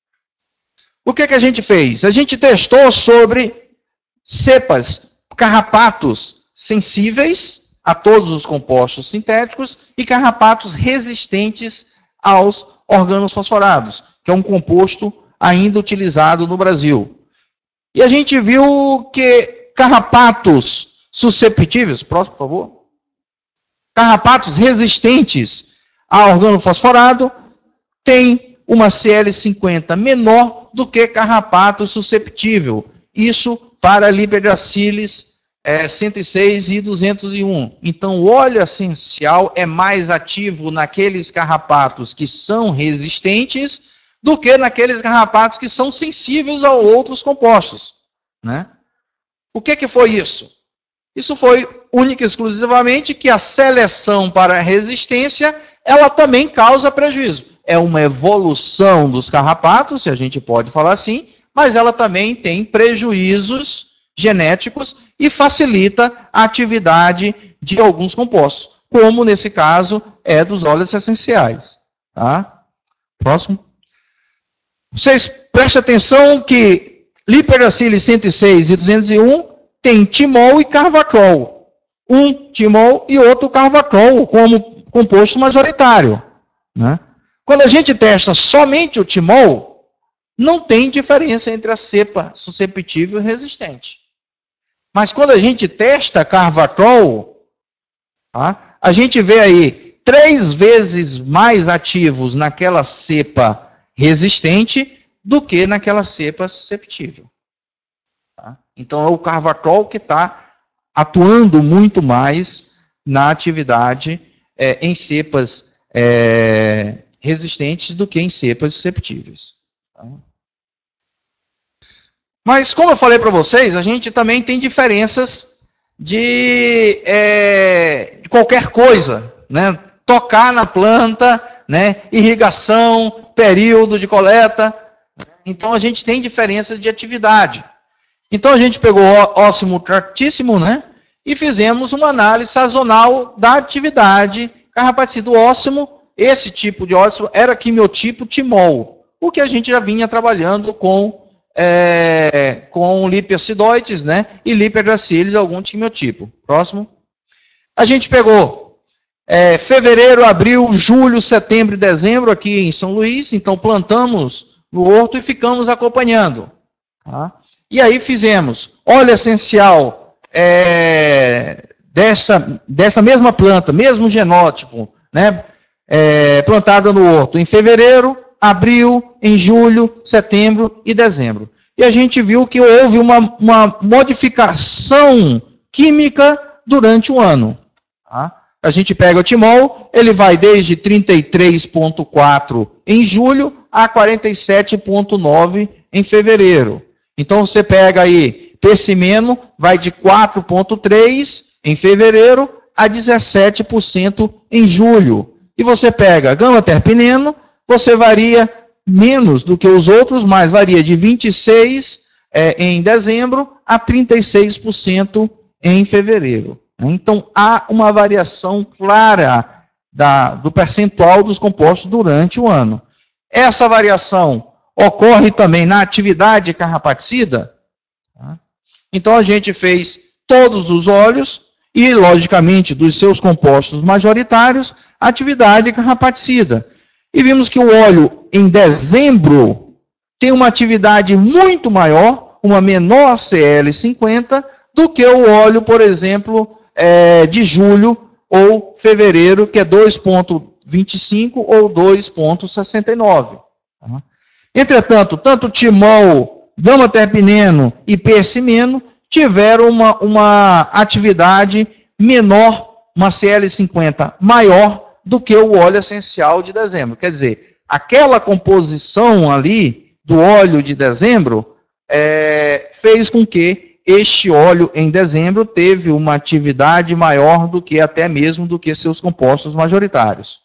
O que que a gente fez? A gente testou sobre cepas, carrapatos sensíveis a todos os compostos sintéticos e carrapatos resistentes aos organofosforados, que é um composto ainda utilizado no Brasil. E a gente viu que carrapatos susceptíveis, próximo, por favor, carrapatos resistentes a organofosforado têm uma C L cinquenta menor do que carrapato susceptível. Isso para Liper-Gracilis é, cento e seis e duzentos e um. Então, o óleo essencial é mais ativo naqueles carrapatos que são resistentes do que naqueles carrapatos que são sensíveis a outros compostos. Né? O que, que foi isso? Isso foi única e exclusivamente que a seleção para a resistência, ela também causa prejuízo. É uma evolução dos carrapatos, se a gente pode falar assim, mas ela também tem prejuízos genéticos e facilita a atividade de alguns compostos, como nesse caso é dos óleos essenciais. Tá? Próximo. Vocês prestem atenção que Liper-Gracilis cento e seis e duzentos e um tem Timol e Carvacrol. Um Timol e outro Carvacrol como composto majoritário. Né? Quando a gente testa somente o Timol, não tem diferença entre a cepa susceptível e resistente. Mas quando a gente testa Carvacrol, tá, a gente vê aí três vezes mais ativos naquela cepa resistente do que naquela cepa susceptível. Tá? Então é o Carvacrol que está atuando muito mais na atividade é, em cepas é, resistentes do que em cepas susceptíveis. Mas, como eu falei para vocês, a gente também tem diferenças de, é, de qualquer coisa, né? Tocar na planta, né? Irrigação, período de coleta. Então, a gente tem diferenças de atividade. Então, a gente pegou óssimo tractíssimo, né? e fizemos uma análise sazonal da atividade carrapaticida. O ósseo, esse tipo de ósseo era quimiotipo timol, o que a gente já vinha trabalhando com, é, com lipiacidoides, né, e lipiagracilis, algum quimiotipo. Próximo. A gente pegou é, fevereiro, abril, julho, setembro e dezembro aqui em São Luís, então plantamos no horto e ficamos acompanhando. Tá? E aí fizemos óleo essencial é, dessa, dessa mesma planta, mesmo genótipo, né, é, plantada no horto em fevereiro, abril, em julho, setembro e dezembro. E a gente viu que houve uma, uma modificação química durante o ano. Tá? A gente pega o timol, ele vai desde trinta e três vírgula quatro em julho a quarenta e sete vírgula nove em fevereiro. Então você pega aí persimeno, vai de quatro vírgula três em fevereiro a dezessete por cento em julho. E você pega gama-terpineno, você varia menos do que os outros, mas varia de vinte e seis é, em dezembro a trinta e seis por cento em fevereiro. Então, há uma variação clara da, do percentual dos compostos durante o ano. Essa variação ocorre também na atividade carrapaticida. Tá? Então, a gente fez todos os óleos e, logicamente, dos seus compostos majoritários, atividade carrapaticida. E vimos que o óleo, em dezembro, tem uma atividade muito maior, uma menor C L cinquenta, do que o óleo, por exemplo, é, de julho ou fevereiro, que é dois vírgula vinte e cinco ou dois vírgula sessenta e nove. Tá? Entretanto, tanto timol, gama-terpineno e persimeno tiveram uma, uma atividade menor, uma C L cinquenta maior do que o óleo essencial de dezembro. Quer dizer, aquela composição ali do óleo de dezembro é, fez com que este óleo em dezembro teve uma atividade maior do que até mesmo do que seus compostos majoritários.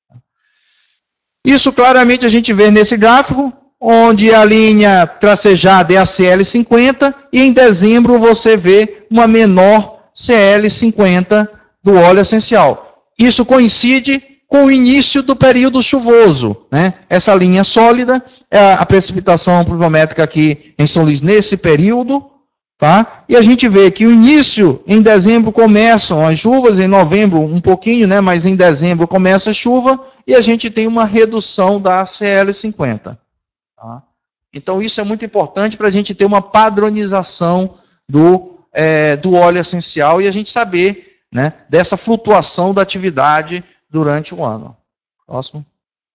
Isso claramente a gente vê nesse gráfico, onde a linha tracejada é a C L cinquenta, e em dezembro você vê uma menor C L cinquenta do óleo essencial. Isso coincide com o início do período chuvoso, né? Essa linha sólida é a precipitação pluviométrica aqui em São Luís nesse período, tá? E a gente vê que o início, em dezembro, começam as chuvas, em novembro um pouquinho, né? Mas em dezembro começa a chuva, e a gente tem uma redução da C L cinquenta. Tá? Então, isso é muito importante para a gente ter uma padronização do, é, do óleo essencial e a gente saber, né, dessa flutuação da atividade durante o ano. Próximo.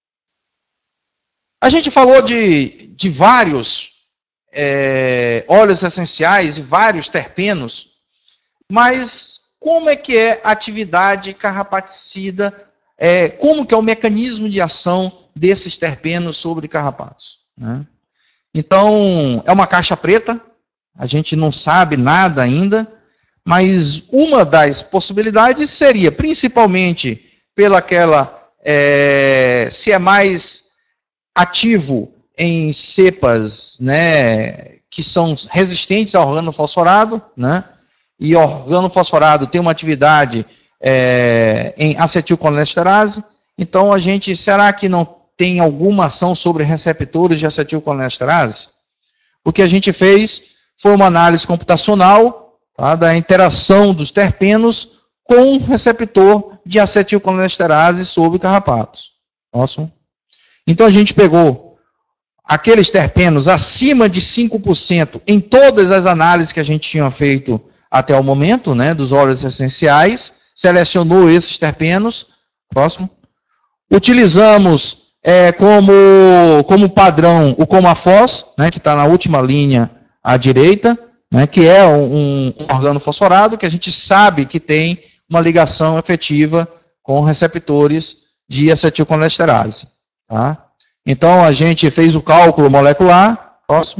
A gente falou de, de vários é, óleos essenciais e vários terpenos, mas como é que é a atividade carrapaticida, é, como que é o mecanismo de ação desses terpenos sobre carrapatos? Né? Então, é uma caixa preta, a gente não sabe nada ainda, mas uma das possibilidades seria, principalmente pelaquela, é, se é mais ativo em cepas, né, que são resistentes ao organofosforado, né, e o organofosforado tem uma atividade é, em acetilcolinesterase, então a gente, será que não tem alguma ação sobre receptores de acetilcolinesterase? O que a gente fez foi uma análise computacional, tá, da interação dos terpenos com o receptor de acetilcolinesterase sobre carrapatos. Próximo. Então a gente pegou aqueles terpenos acima de cinco por cento em todas as análises que a gente tinha feito até o momento, né, dos óleos essenciais, selecionou esses terpenos. Próximo. Utilizamos é, como, como padrão o Comafos, né, que está na última linha à direita, né, que é um, um organofosforado que a gente sabe que tem uma ligação efetiva com receptores de acetilcolinesterase. Tá? Então, a gente fez o cálculo molecular, próximo,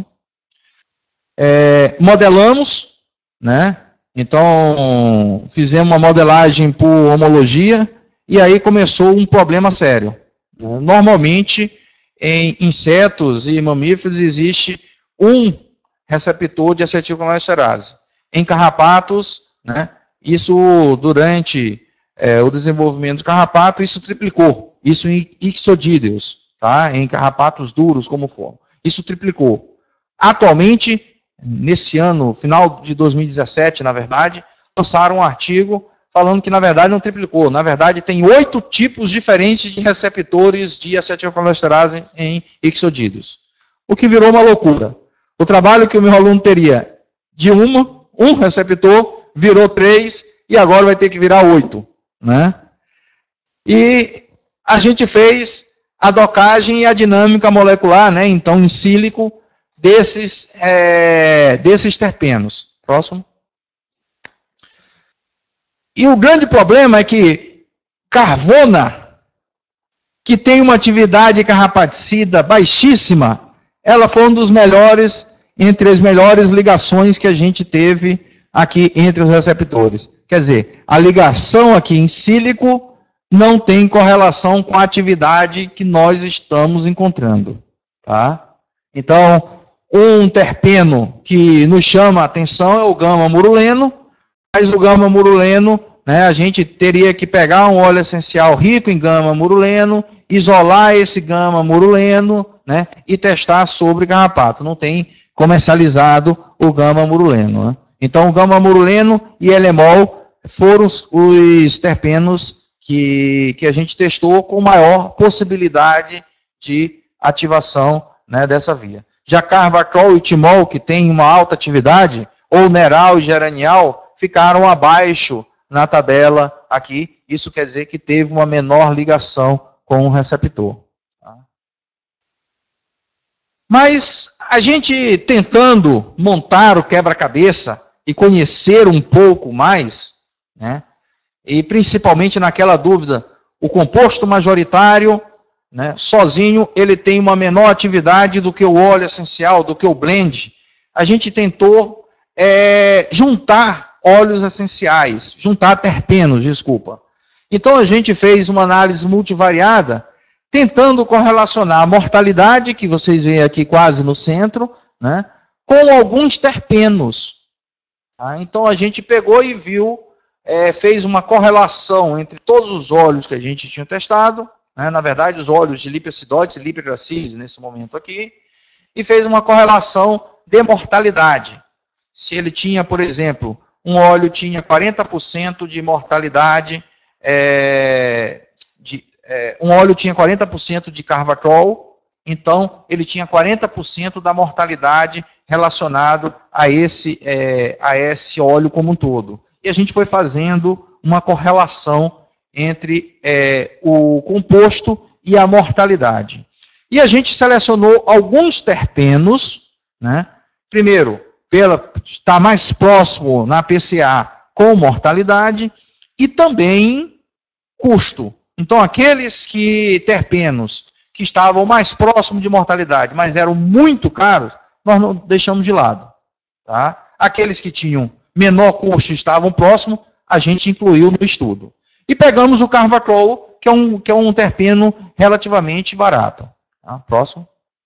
é, modelamos, né? Então, fizemos uma modelagem por homologia, e aí começou um problema sério. Normalmente, em insetos e mamíferos, existe um receptor de acetilcolinesterase. Em carrapatos, né, Isso, durante é, o desenvolvimento do carrapato, isso triplicou. Isso em ixodídeos, tá? Em carrapatos duros, como for. Isso triplicou. Atualmente, nesse ano, final de dois mil e dezessete, na verdade, lançaram um artigo falando que, na verdade, não triplicou. Na verdade, tem oito tipos diferentes de receptores de acetilcolesterase em ixodídeos. O que virou uma loucura. O trabalho que o meu aluno teria de uma, um receptor, virou três, e agora vai ter que virar oito, né? E a gente fez a docagem e a dinâmica molecular, né? Então, em sílico, desses, é, desses terpenos. Próximo. E o grande problema é que carvona, que tem uma atividade carrapaticida baixíssima, ela foi um dos melhores, entre as melhores ligações que a gente teve aqui entre os receptores. Quer dizer, a ligação aqui em sílico não tem correlação com a atividade que nós estamos encontrando. Tá? Então, um terpeno que nos chama a atenção é o gama-muruleno, mas o gama-muruleno, né, a gente teria que pegar um óleo essencial rico em gama-muruleno, isolar esse gama-muruleno, né, e testar sobre carrapato. Não tem comercializado o gama-muruleno. Né? Então, o gama-muruleno e elemol foram os, os terpenos que, que a gente testou com maior possibilidade de ativação, né, dessa via. Já carvacrol e timol, que tem uma alta atividade, ou neral e geranial, ficaram abaixo na tabela aqui. Isso quer dizer que teve uma menor ligação com o receptor. Mas a gente tentando montar o quebra-cabeça e conhecer um pouco mais, né, e principalmente naquela dúvida, o composto majoritário, né, sozinho, ele tem uma menor atividade do que o óleo essencial, do que o blend. A gente tentou é, juntar óleos essenciais, juntar terpenos, desculpa. Então a gente fez uma análise multivariada, tentando correlacionar a mortalidade, que vocês veem aqui quase no centro, né, com alguns terpenos. Tá? Então a gente pegou e viu, é, fez uma correlação entre todos os óleos que a gente tinha testado, né, na verdade os óleos de lipiacidotes e lipigracilis nesse momento aqui, e fez uma correlação de mortalidade. Se ele tinha, por exemplo, um óleo tinha quarenta por cento de mortalidade, é, de, é, um óleo tinha quarenta por cento de carvacrol, então ele tinha quarenta por cento da mortalidade relacionado a esse, é, a esse óleo como um todo. E a gente foi fazendo uma correlação entre é, o composto e a mortalidade. E a gente selecionou alguns terpenos, né? Primeiro, pela estar mais próximo na P C A com mortalidade e também custo. Então, aqueles que terpenos que estavam mais próximos de mortalidade, mas eram muito caros, nós não deixamos de lado. Tá? Aqueles que tinham menor custo e estavam próximos, a gente incluiu no estudo. E pegamos o carvacrol, que é um, que é um terpeno relativamente barato. Tá? Próximo.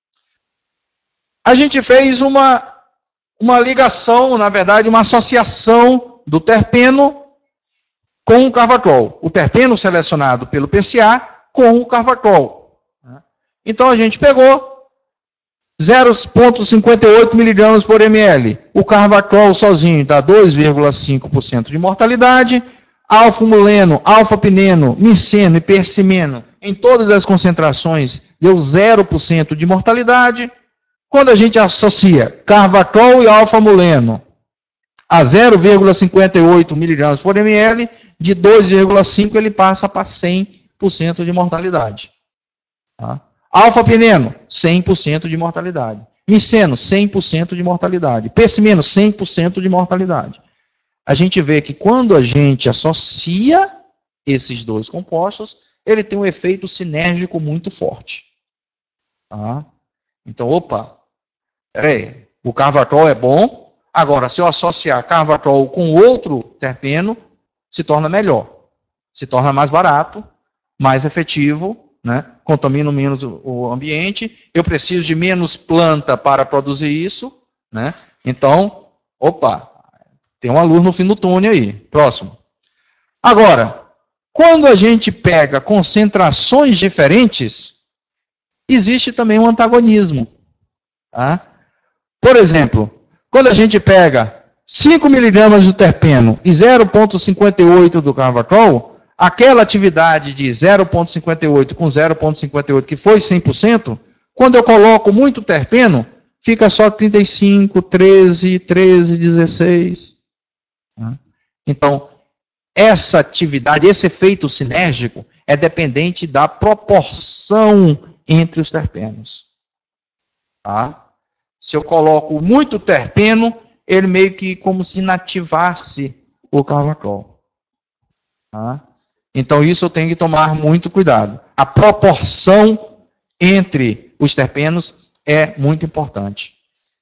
A gente fez uma, uma ligação, na verdade, uma associação do terpeno com o carvacrol. O terpeno selecionado pelo P C A com o carvacrol. Então a gente pegou zero vírgula cinquenta e oito miligramas por ml. O carvacrol sozinho dá dois vírgula cinco por cento de mortalidade. Alfa-muleno, alfa-pineno, miceno e persimeno, em todas as concentrações, deu zero por cento de mortalidade. Quando a gente associa carvacrol e alfa-muleno a zero vírgula cinquenta e oito miligramas por ml, de dois vírgula cinco ele passa para cem por cento de mortalidade. Tá? Alfa-pineno, cem por cento de mortalidade. Miceno, cem por cento de mortalidade. Persimeno, cem por cento de mortalidade. A gente vê que quando a gente associa esses dois compostos, ele tem um efeito sinérgico muito forte. Tá? Então, opa, peraí, o carvacrol é bom, agora se eu associar carvacrol com outro terpeno, se torna melhor. Se torna mais barato, mais efetivo, né? Contamina menos o ambiente, eu preciso de menos planta para produzir isso, né? Então, opa, Tem uma luz no fim do túnel aí. Próximo. Agora, quando a gente pega concentrações diferentes, existe também um antagonismo. Tá? Por exemplo, quando a gente pega cinco miligramas do terpeno e zero vírgula cinquenta e oito do carbacol, aquela atividade de zero vírgula cinquenta e oito com zero vírgula cinquenta e oito, que foi cem por cento, quando eu coloco muito terpeno, fica só trinta e cinco, treze, treze, dezesseis. Então, essa atividade, esse efeito sinérgico, é dependente da proporção entre os terpenos. Tá? Se eu coloco muito terpeno, ele meio que como se inativasse o carbacol. Tá? Então, isso eu tenho que tomar muito cuidado. A proporção entre os terpenos é muito importante.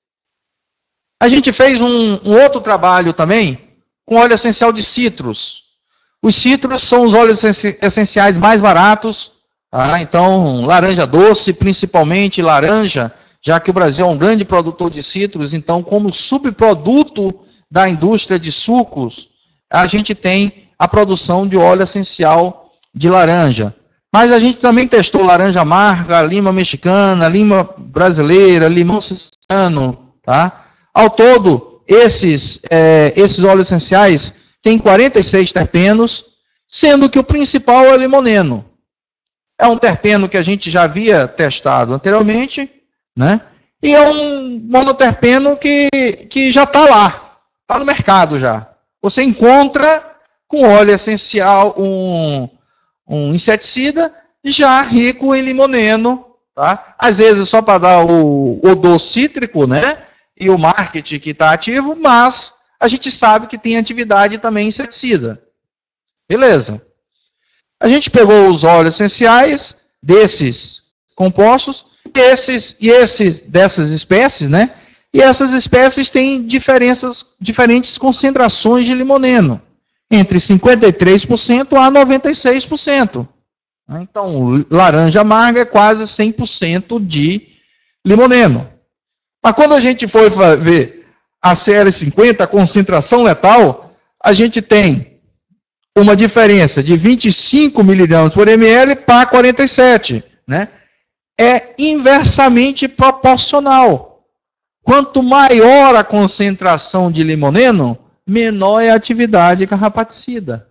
A gente fez um, um outro trabalho também com óleo essencial de citros. Os citros são os óleos essenciais mais baratos. Tá? Então, laranja doce, principalmente laranja, já que o Brasil é um grande produtor de citros, então, como subproduto da indústria de sucos, a gente tem a produção de óleo essencial de laranja. Mas a gente também testou laranja amarga, lima mexicana, lima brasileira, limão siciliano. Tá? Ao todo, esses, é, esses óleos essenciais têm quarenta e seis terpenos, sendo que o principal é o limoneno. É um terpeno que a gente já havia testado anteriormente, né? E é um monoterpeno que, que já está lá, está no mercado já. Você encontra com óleo essencial, um, um inseticida já rico em limoneno, tá? Às vezes só para dar o odor cítrico, né? E o marketing que está ativo, mas a gente sabe que tem atividade também inseticida. Beleza. A gente pegou os óleos essenciais desses compostos, esses, e esses dessas espécies, né? E essas espécies têm diferenças, diferentes concentrações de limoneno, entre cinquenta e três por cento a noventa e seis por cento. Então, laranja amarga é quase cem por cento de limoneno. Mas quando a gente for ver a C L cinquenta, a concentração letal, a gente tem uma diferença de vinte e cinco miligramas por ml para quarenta e sete, né? É inversamente proporcional. Quanto maior a concentração de limoneno, menor é a atividade carrapaticida.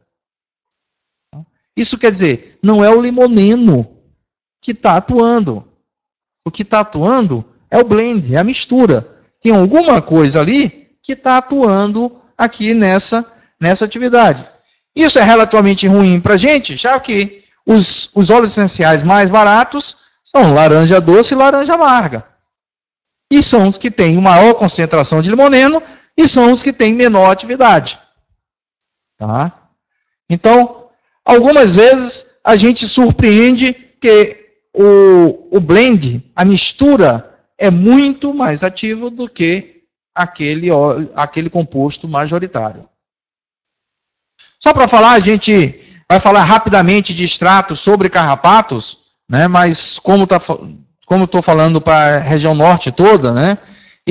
Isso quer dizer, não é o limoneno que está atuando. O que está atuando é o blend, é a mistura. Tem alguma coisa ali que está atuando aqui nessa, nessa atividade. Isso é relativamente ruim para a gente, já que os, os óleos essenciais mais baratos são laranja doce e laranja amarga. E são os que têm maior concentração de limoneno e são os que têm menor atividade. Tá? Então, algumas vezes a gente surpreende que o, o blend, a mistura, é muito mais ativo do que aquele, aquele composto majoritário. Só para falar, a gente vai falar rapidamente de extratos sobre carrapatos, né, mas como tá, como estou falando para a região norte toda, né,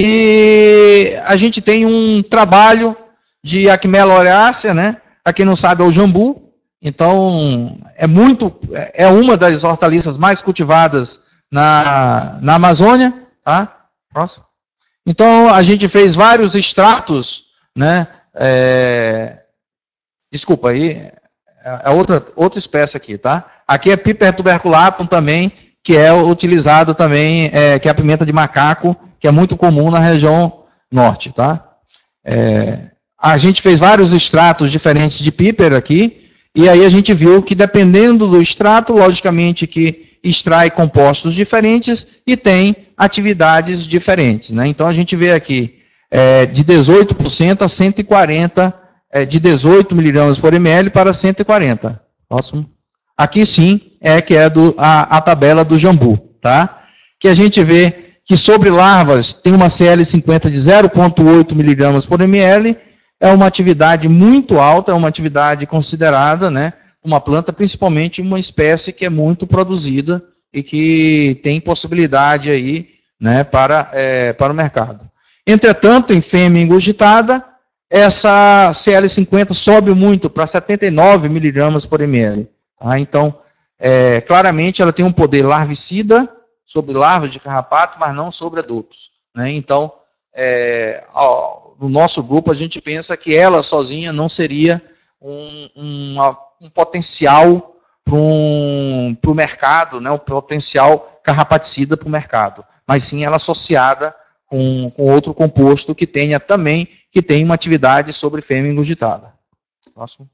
e a gente tem um trabalho de Acmela aureácea, né, para quem não sabe é o jambu, então é, muito, é uma das hortaliças mais cultivadas na, na Amazônia. Tá? Próximo. Então, a gente fez vários extratos, né? É... Desculpa, aí é outra, outra espécie aqui, tá? Aqui é Piper tuberculatum também, que é utilizado também, é, que é a pimenta de macaco, que é muito comum na região norte, tá? É... A gente fez vários extratos diferentes de Piper aqui, e aí a gente viu que dependendo do extrato, logicamente que extrai compostos diferentes e tem atividades diferentes. Né? Então, a gente vê aqui é, de dezoito por cento a cento e quarenta, é, de dezoito miligramas por ml para cento e quarenta. Próximo. Aqui sim, é que é do, a, a tabela do jambu. Tá? Que a gente vê que sobre larvas tem uma C L cinquenta de zero vírgula oito miligramas por ml, é uma atividade muito alta, é uma atividade considerada, né? Uma planta, principalmente uma espécie que é muito produzida e que tem possibilidade aí, né, para, é, para o mercado. Entretanto, em fêmea engurgitada, essa C L cinquenta sobe muito para setenta e nove miligramas por ml. Tá? Então, é, claramente ela tem um poder larvicida sobre larvas de carrapato, mas não sobre adultos. Né? Então, é, ó, no nosso grupo a gente pensa que ela sozinha não seria um, um, um potencial para um, o mercado, né? Um potencial carrapaticida para o mercado, mas sim ela associada com, com outro composto que tenha também, que tem uma atividade sobre fêmea ingurgitada. Próximo.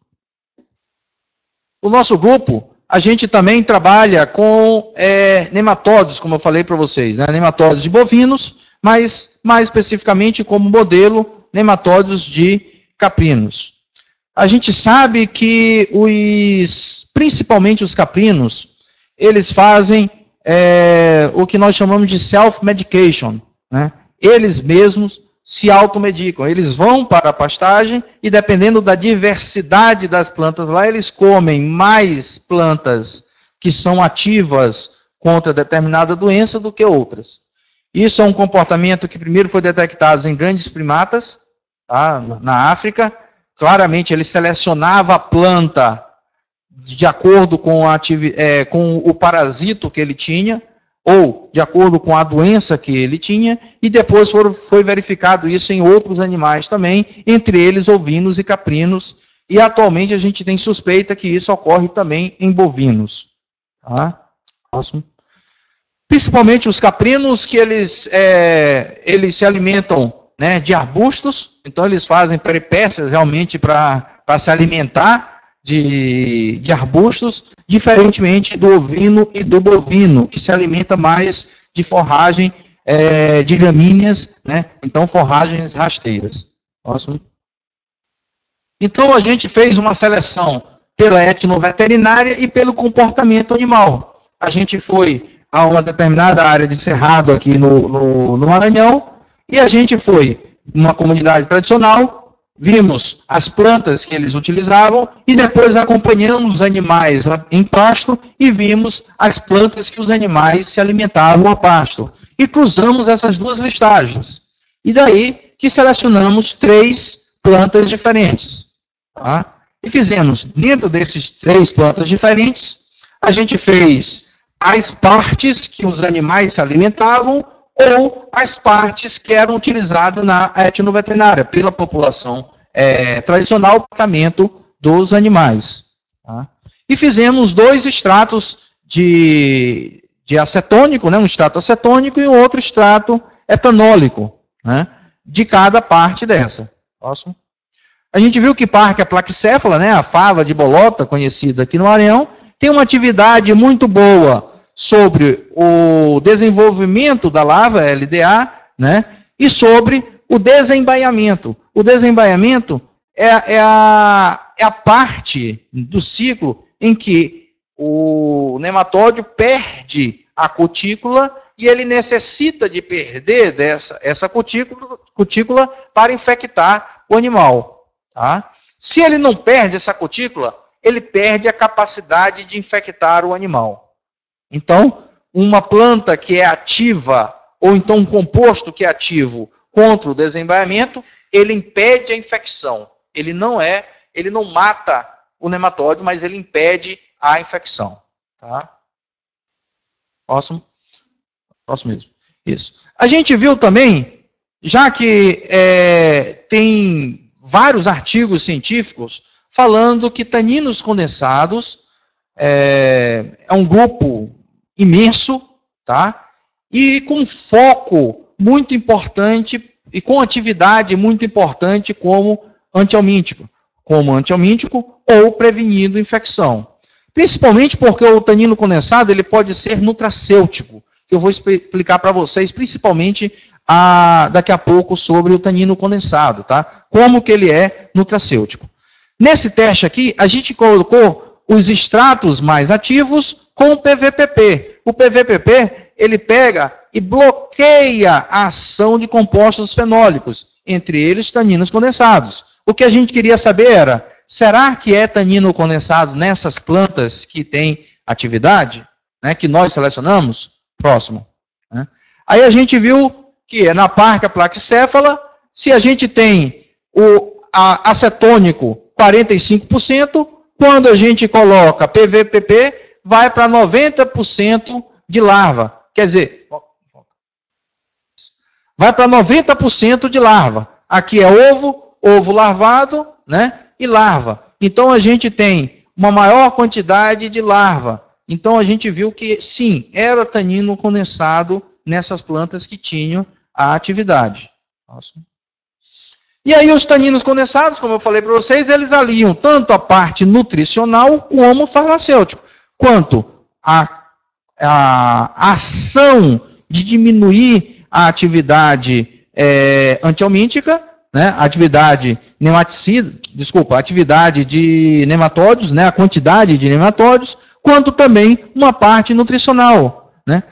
O nosso grupo, a gente também trabalha com é, nematóides, como eu falei para vocês, né? Nematóides de bovinos, mas mais especificamente como modelo, nematóides de caprinos. A gente sabe que os, principalmente os caprinos, eles fazem é, o que nós chamamos de self-medication, né? Eles mesmos se automedicam, eles vão para a pastagem e dependendo da diversidade das plantas lá, eles comem mais plantas que são ativas contra determinada doença do que outras. Isso é um comportamento que primeiro foi detectado em grandes primatas, tá, na África. Claramente ele selecionava a planta de acordo com, a, é, com o parasito que ele tinha, ou de acordo com a doença que ele tinha, e depois for, foi verificado isso em outros animais também, entre eles ovinos e caprinos, e atualmente a gente tem suspeita que isso ocorre também em bovinos. Tá? Próximo. Principalmente os caprinos, que eles, é, eles se alimentam, né, de arbustos, então eles fazem peripécias realmente para se alimentar de, de arbustos, diferentemente do ovino e do bovino, que se alimenta mais de forragem é, de gramíneas, né, então forragens rasteiras. Próximo. Então a gente fez uma seleção pela etnoveterinária e pelo comportamento animal. A gente foi a uma determinada área de cerrado aqui no, no, no Maranhão, e a gente foi numa comunidade tradicional, vimos as plantas que eles utilizavam e depois acompanhamos os animais em pasto e vimos as plantas que os animais se alimentavam a pasto. E cruzamos essas duas listagens. E daí que selecionamos três plantas diferentes. Tá? E fizemos, dentro desses três plantas diferentes, a gente fez as partes que os animais se alimentavam ou as partes que eram utilizadas na etnoveterinária, pela população é, tradicional, o tratamento dos animais. Tá? E fizemos dois extratos de, de acetônico, né, um extrato acetônico e um outro extrato etanólico, né, de cada parte dessa. Próximo. A gente viu que Parkia plaquicéfala, né, a fava de bolota, conhecida aqui no Maranhão, tem uma atividade muito boa sobre o desenvolvimento da larva L D A, né, e sobre o desembaiamento. O desembaiamento é, é, a, é a parte do ciclo em que o nematóide perde a cutícula e ele necessita de perder dessa, essa cutícula, cutícula para infectar o animal. Tá? Se ele não perde essa cutícula, ele perde a capacidade de infectar o animal. Então, uma planta que é ativa, ou então um composto que é ativo contra o desembaiamento, ele impede a infecção. Ele não é, ele não mata o nematóide, mas ele impede a infecção. Tá? Próximo. Próximo mesmo. Isso. A gente viu também, já que é, tem vários artigos científicos falando que taninos condensados é, é um grupo imenso, tá? E com foco muito importante e com atividade muito importante como antihelmíntico, como antihelmíntico ou prevenindo infecção. Principalmente porque o tanino condensado ele pode ser nutracêutico, que eu vou explicar para vocês, principalmente a, daqui a pouco sobre o tanino condensado, tá? Como que ele é nutracêutico. Nesse teste aqui, a gente colocou os extratos mais ativos com o P V P P. O P V P P, ele pega e bloqueia a ação de compostos fenólicos, entre eles taninos condensados. O que a gente queria saber era, será que é tanino condensado nessas plantas que têm atividade, né, que nós selecionamos? Próximo. Né? Aí a gente viu que na Parkia plaquicéfala, se a gente tem o, a, acetônico, quarenta e cinco por cento. Quando a gente coloca P V P P, vai para noventa por cento de larva. Quer dizer, vai para noventa por cento de larva. Aqui é ovo, ovo larvado, né? E larva. Então a gente tem uma maior quantidade de larva. Então a gente viu que sim, era tanino condensado nessas plantas que tinham a atividade. Nossa. E aí os taninos condensados, como eu falei para vocês, eles aliam tanto a parte nutricional como farmacêutico, quanto a, a ação de diminuir a atividade é, antihelmíntica, né, a atividade nematicida, desculpa, a atividade de nematóides, né, a quantidade de nematóides, quanto também uma parte nutricional, né.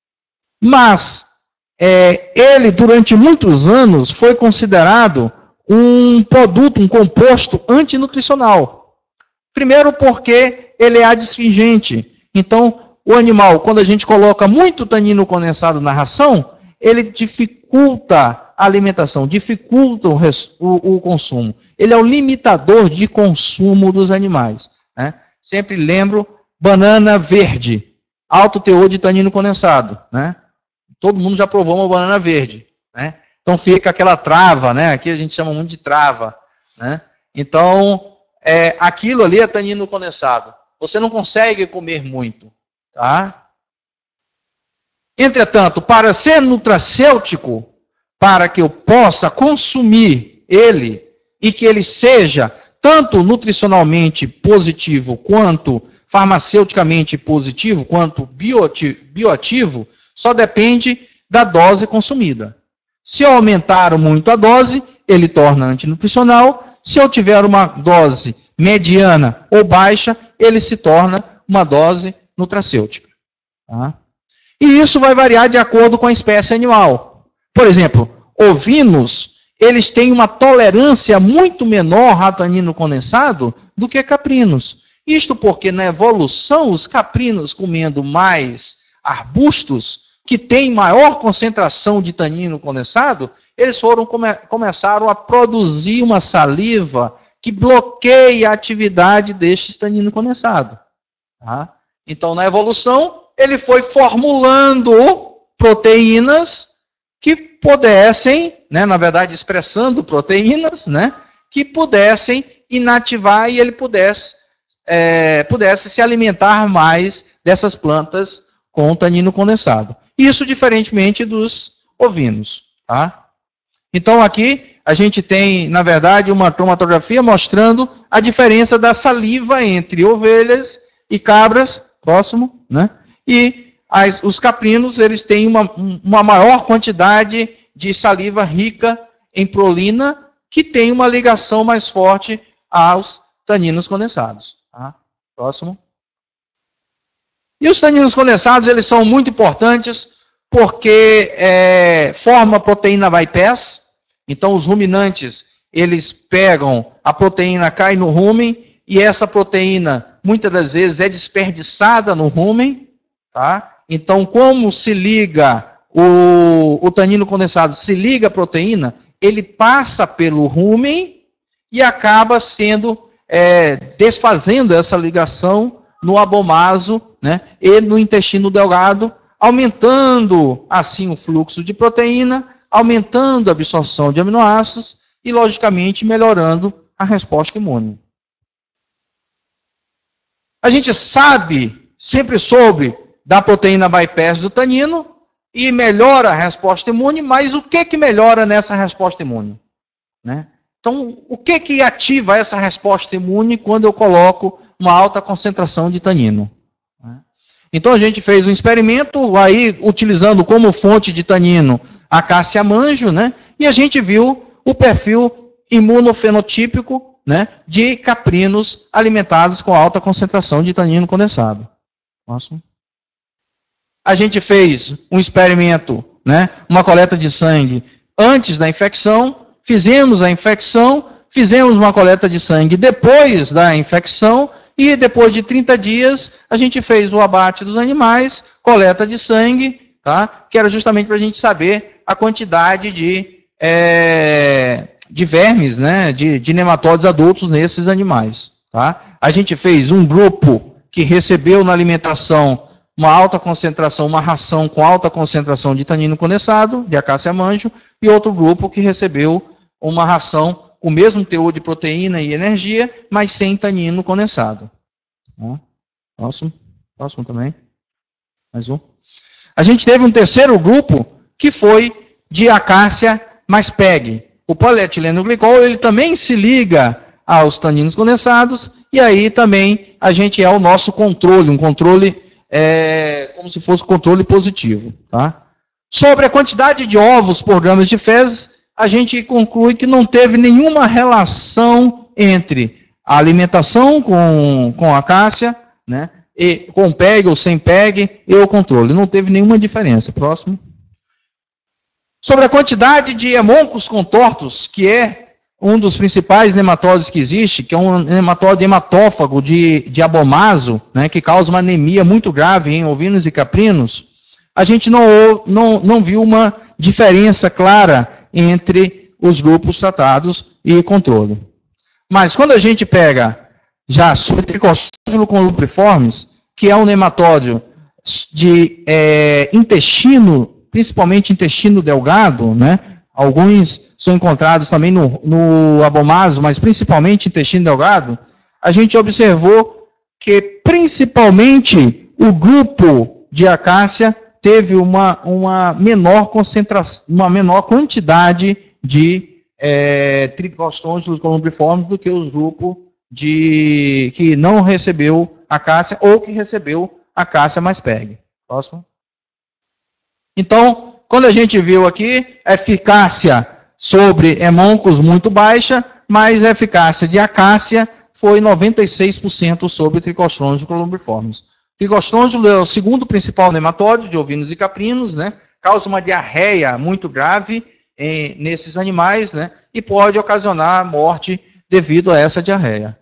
Mas é, ele, durante muitos anos, foi considerado um produto, um composto antinutricional. Primeiro porque ele é adstringente. Então, o animal, quando a gente coloca muito tanino condensado na ração, ele dificulta a alimentação, dificulta o, o, o consumo. Ele é o limitador de consumo dos animais, né? Sempre lembro, banana verde, alto teor de tanino condensado, né? Todo mundo já provou uma banana verde, né? Então fica aquela trava, né? Aqui a gente chama muito de trava, né? Então, é, aquilo ali é tanino condensado. Você não consegue comer muito, tá? Entretanto, para ser nutracêutico, para que eu possa consumir ele e que ele seja tanto nutricionalmente positivo quanto farmaceuticamente positivo, quanto bioativo, só depende da dose consumida. Se eu aumentar muito a dose, ele torna antinutricional. Se eu tiver uma dose mediana ou baixa, ele se torna uma dose nutracêutica. Tá? E isso vai variar de acordo com a espécie animal. Por exemplo, ovinos, eles têm uma tolerância muito menor a tanino condensado do que caprinos. Isto porque na evolução, os caprinos comendo mais arbustos, que têm maior concentração de tanino condensado, eles foram come, começaram a produzir uma saliva que bloqueia a atividade deste tanino condensado. Tá? Então, na evolução, ele foi formulando proteínas que pudessem, né, na verdade, expressando proteínas, né, que pudessem inativar e ele pudesse, é, pudesse se alimentar mais dessas plantas com tanino condensado. Isso diferentemente dos ovinos. Tá? Então, aqui a gente tem, na verdade, uma cromatografia mostrando a diferença da saliva entre ovelhas e cabras, próximo, né? E as, os caprinos, eles têm uma, uma maior quantidade de saliva rica em prolina, que tem uma ligação mais forte aos taninos condensados. Tá? Próximo. E os taninos condensados, eles são muito importantes porque é, forma a proteína bypass. Então, os ruminantes, eles pegam a proteína, cai no rumen, e essa proteína, muitas das vezes, é desperdiçada no rumen. Tá? Então, como se liga o, o tanino condensado, se liga a proteína, ele passa pelo rumen e acaba sendo, é, desfazendo essa ligação no abomaso, né, e no intestino delgado, aumentando assim o fluxo de proteína, aumentando a absorção de aminoácidos e, logicamente, melhorando a resposta imune. A gente sabe, sempre soube da proteína bypass do tanino e melhora a resposta imune, mas o que que melhora nessa resposta imune? Né? Então, o que que ativa essa resposta imune quando eu coloco uma alta concentração de tanino? Então, a gente fez um experimento, aí, utilizando como fonte de tanino a cássia manjo, né? E a gente viu o perfil imunofenotípico, né, de caprinos alimentados com alta concentração de tanino condensado. Nossa. A gente fez um experimento, né, uma coleta de sangue antes da infecção, fizemos a infecção, fizemos uma coleta de sangue depois da infecção, e depois de trinta dias, a gente fez o abate dos animais, coleta de sangue, tá? Que era justamente para a gente saber a quantidade de, é, de vermes, né, de, de nematóides adultos nesses animais. Tá? A gente fez um grupo que recebeu na alimentação uma alta concentração, uma ração com alta concentração de tanino condensado, de acácia manjo, e outro grupo que recebeu uma ração com o mesmo teor de proteína e energia, mas sem tanino condensado. Tá? Próximo, próximo também. Mais um. A gente teve um terceiro grupo que foi de acácia mais P E G. O polietileno glicol, ele também se liga aos taninos condensados, e aí também a gente é o nosso controle, um controle é, como se fosse controle positivo. Tá? Sobre a quantidade de ovos por gramas de fezes, a gente conclui que não teve nenhuma relação entre a alimentação com, com acácia, né, e, com P E G ou sem P E G, e o controle. Não teve nenhuma diferença. Próximo. Sobre a quantidade de hemoncos contortos, que é um dos principais nematóides que existe, que é um nematóide hematófago de, de abomaso, né, que causa uma anemia muito grave em ovinos e caprinos, a gente não, não, não viu uma diferença clara entre os grupos tratados e controle. Mas quando a gente pega já sobre Trichostrongylum colubriformes, que é um nematóide de é, intestino, principalmente intestino delgado, né, alguns são encontrados também no, no abomaso, mas principalmente intestino delgado, a gente observou que principalmente o grupo de acácia teve uma, uma menor concentração, uma menor quantidade de é, Trichostrongylus colubriformes do que os grupos de, que não recebeu acácia ou que recebeu acácia mais P E G. Próximo. Então, quando a gente viu aqui, eficácia sobre hemoncos muito baixa, mas a eficácia de acácia foi noventa e seis por cento sobre Trichostrongylus colubriformes. Trichostrongylus é o segundo principal nematóide de ovinos e caprinos, né? Causa uma diarreia muito grave em, nesses animais, né? E pode ocasionar morte devido a essa diarreia.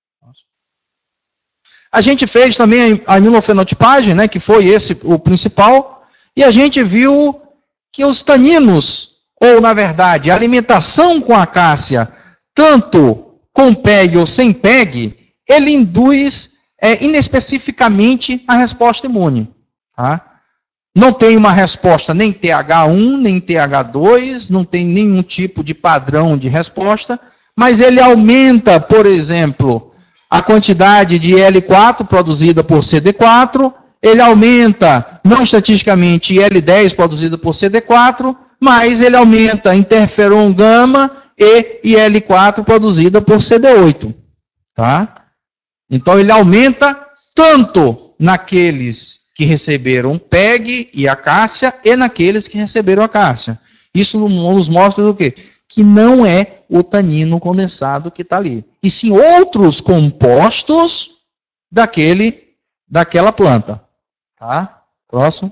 A gente fez também a imunofenotipagem, né? Que foi esse o principal, e a gente viu que os taninos, ou na verdade, a alimentação com acácia, tanto com P E G ou sem P E G, ele induz é, inespecificamente a resposta imune. Tá? Não tem uma resposta nem T H um, nem T H dois, não tem nenhum tipo de padrão de resposta, mas ele aumenta, por exemplo, a quantidade de L quatro produzida por C D quatro, ele aumenta, não estatisticamente, L dez produzida por C D quatro, mas ele aumenta interferon gama e I L quatro produzida por C D oito. Tá? Então, ele aumenta tanto naqueles que receberam P E G e acácia e naqueles que receberam acácia. Isso nos mostra o quê? Que não é o tanino condensado que está ali, e sim outros compostos daquele, daquela planta. Tá? Próximo.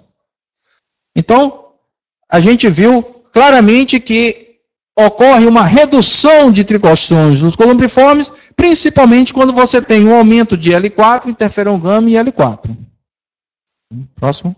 Então, a gente viu claramente que ocorre uma redução de Trichostrongylus colubriformes, principalmente quando você tem um aumento de L quatro, interferon gama e L quatro. Próximo.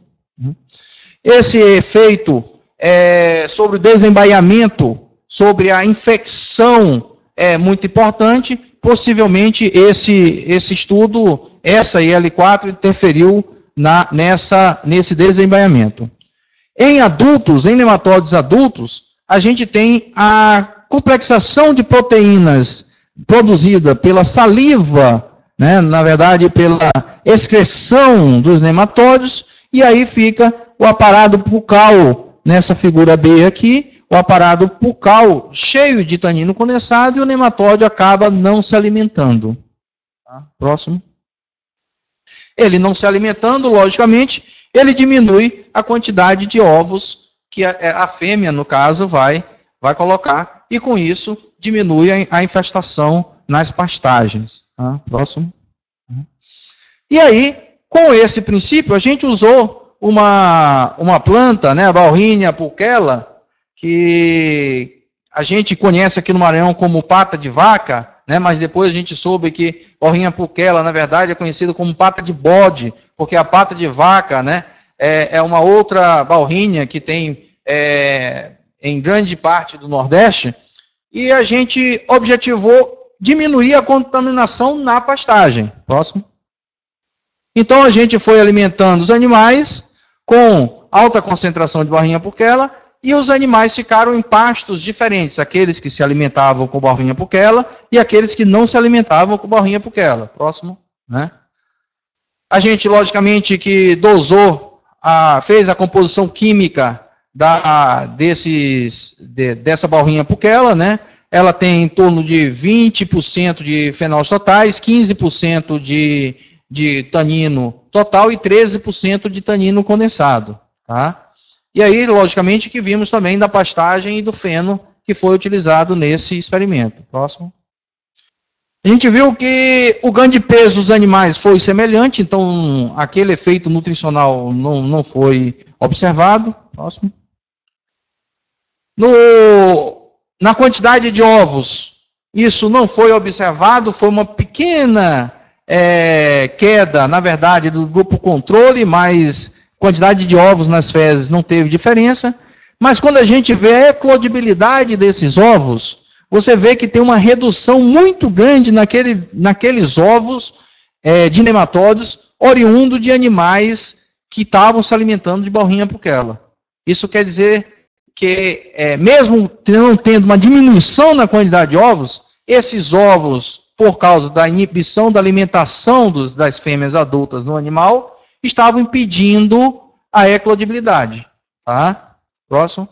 Esse efeito é, sobre o desembaiamento, sobre a infecção, é muito importante. Possivelmente, esse, esse estudo, essa I L quatro, interferiu na, nessa, nesse desembaiamento. Em adultos, em nematóides adultos, a gente tem a complexação de proteínas produzida pela saliva, né, na verdade, pela excreção dos nematóides, e aí fica o aparato bucal, nessa figura B aqui, o aparato bucal cheio de tanino condensado, e o nematóide acaba não se alimentando. Tá? Próximo. Ele não se alimentando, logicamente, ele diminui a quantidade de ovos que a, a fêmea, no caso, vai, vai colocar, e com isso diminui a, a infestação nas pastagens. Tá? Próximo. E aí, com esse princípio, a gente usou uma, uma planta, né, a Bauhinia pulchella, que a gente conhece aqui no Maranhão como pata de vaca, né, mas depois a gente soube que Bauhinia pulchella, na verdade, é conhecido como pata de bode, porque a pata de vaca, né, é, é uma outra Bauhinia que tem é, em grande parte do Nordeste, e a gente objetivou diminuir a contaminação na pastagem. Próximo. Então a gente foi alimentando os animais com alta concentração de borrinha puquela e os animais ficaram em pastos diferentes, aqueles que se alimentavam com borrinha puquela e aqueles que não se alimentavam com borrinha puquela. Próximo, né? A gente, logicamente, que dosou, a, fez a composição química da, desses, de, dessa borrinha puquela, né? Ela tem em torno de vinte por cento de fenóis totais, quinze por cento de, de tanino total e treze por cento de tanino condensado, tá? E aí, logicamente, que vimos também da pastagem e do feno que foi utilizado nesse experimento. Próximo. A gente viu que o ganho de peso dos animais foi semelhante, então aquele efeito nutricional não, não foi observado. Próximo. No, na quantidade de ovos, isso não foi observado, foi uma pequena é, queda, na verdade, do grupo controle, mas quantidade de ovos nas fezes não teve diferença. Mas quando a gente vê a eclodibilidade desses ovos, você vê que tem uma redução muito grande naquele, naqueles ovos é, de nematóides oriundo de animais que estavam se alimentando de borrinha puquela. Isso quer dizer que, é, mesmo não tendo uma diminuição na quantidade de ovos, esses ovos, por causa da inibição da alimentação dos, das fêmeas adultas no animal, estavam impedindo a eclodibilidade. Tá? Próximo.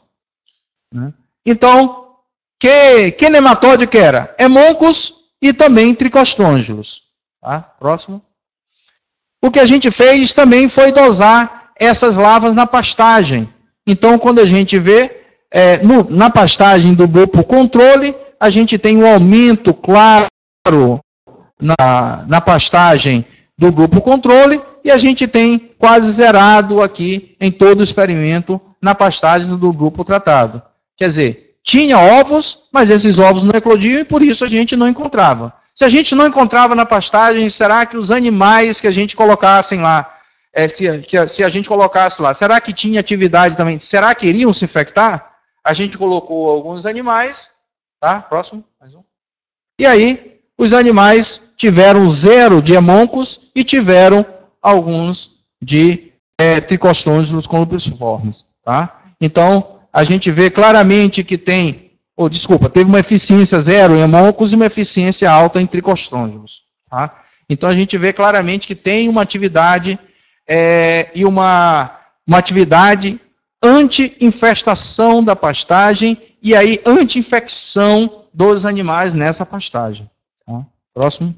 Então, Que, que nematóide que era? Hemoncus e também Tricostrongylus. Tá? Próximo. O que a gente fez também foi dosar essas lavas na pastagem. Então, quando a gente vê, é, no, na pastagem do grupo controle, a gente tem um aumento claro na, na pastagem do grupo controle, e a gente tem quase zerado aqui em todo o experimento na pastagem do grupo tratado. Quer dizer, tinha ovos, mas esses ovos não eclodiam e por isso a gente não encontrava. Se a gente não encontrava na pastagem, será que os animais que a gente colocassem lá, é, se, que, se a gente colocasse lá, será que tinha atividade também? Será que iriam se infectar? A gente colocou alguns animais, tá? Próximo, mais um. E aí, os animais tiveram zero de hemoncus e tiveram alguns de é, Tricostrongylus colubriformes, tá? Então, a gente vê claramente que tem, ou oh, desculpa, teve uma eficiência zero em hemoncus e uma eficiência alta em Tricostrongylus. Tá? Então a gente vê claramente que tem uma atividade é, e uma, uma atividade anti-infestação da pastagem e aí anti-infecção dos animais nessa pastagem. Tá? Próximo.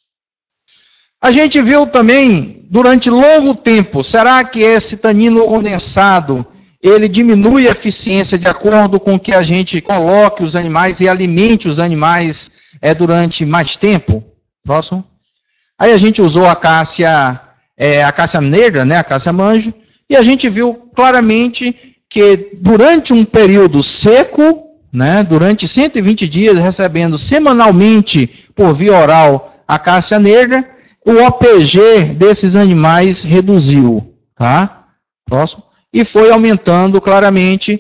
A gente viu também, durante longo tempo, será que esse tanino condensado ele diminui a eficiência de acordo com que a gente coloque os animais e alimente os animais é, durante mais tempo? Próximo. Aí a gente usou a cássia, é, a cássia negra, né, a cássia manjo, e a gente viu claramente que durante um período seco, né, durante cento e vinte dias, recebendo semanalmente por via oral a cássia negra, o O P G desses animais reduziu. Tá? Próximo. E foi aumentando claramente,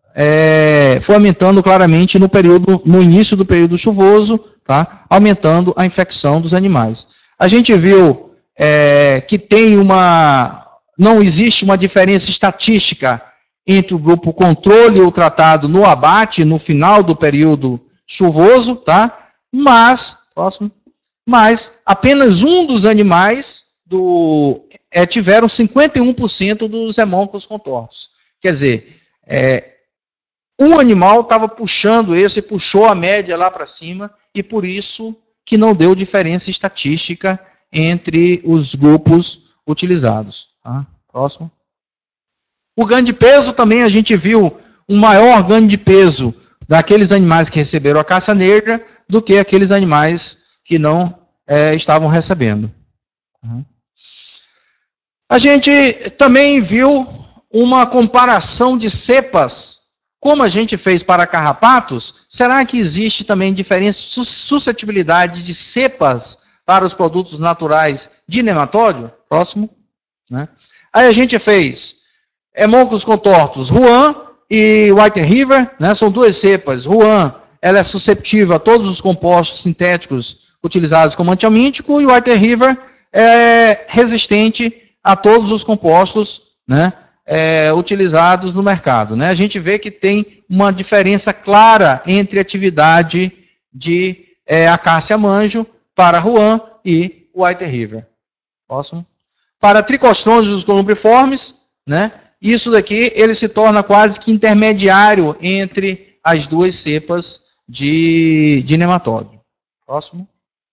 é, foi aumentando claramente no período, no início do período chuvoso, tá? Aumentando a infecção dos animais. A gente viu é, que tem uma, não existe uma diferença estatística entre o grupo controle e o tratado no abate, no final do período chuvoso, tá? Mas, próximo, mas apenas um dos animais do É, tiveram cinquenta e um por cento dos hemôncos contortos. Quer dizer, é, um animal estava puxando esse, puxou a média lá para cima, e por isso que não deu diferença estatística entre os grupos utilizados. Tá? Próximo. O ganho de peso também a gente viu um maior ganho de peso daqueles animais que receberam a cássia negra do que aqueles animais que não é, estavam recebendo. Uhum. A gente também viu uma comparação de cepas, como a gente fez para carrapatos. Será que existe também diferença de suscetibilidade de cepas para os produtos naturais de nematóide? Próximo. Né? Aí a gente fez hemoncus contortos, Rouen e White River, né? São duas cepas, Rouen ela é susceptível a todos os compostos sintéticos utilizados como antiamíntico, e o White River é resistente a todos os compostos, né, é, utilizados no mercado. Né? A gente vê que tem uma diferença clara entre a atividade de é, acácia manjo para Ruan e White River. Próximo. Para tricostrônios columbriformes, né, isso daqui ele se torna quase que intermediário entre as duas cepas de, de nematóide. Próximo.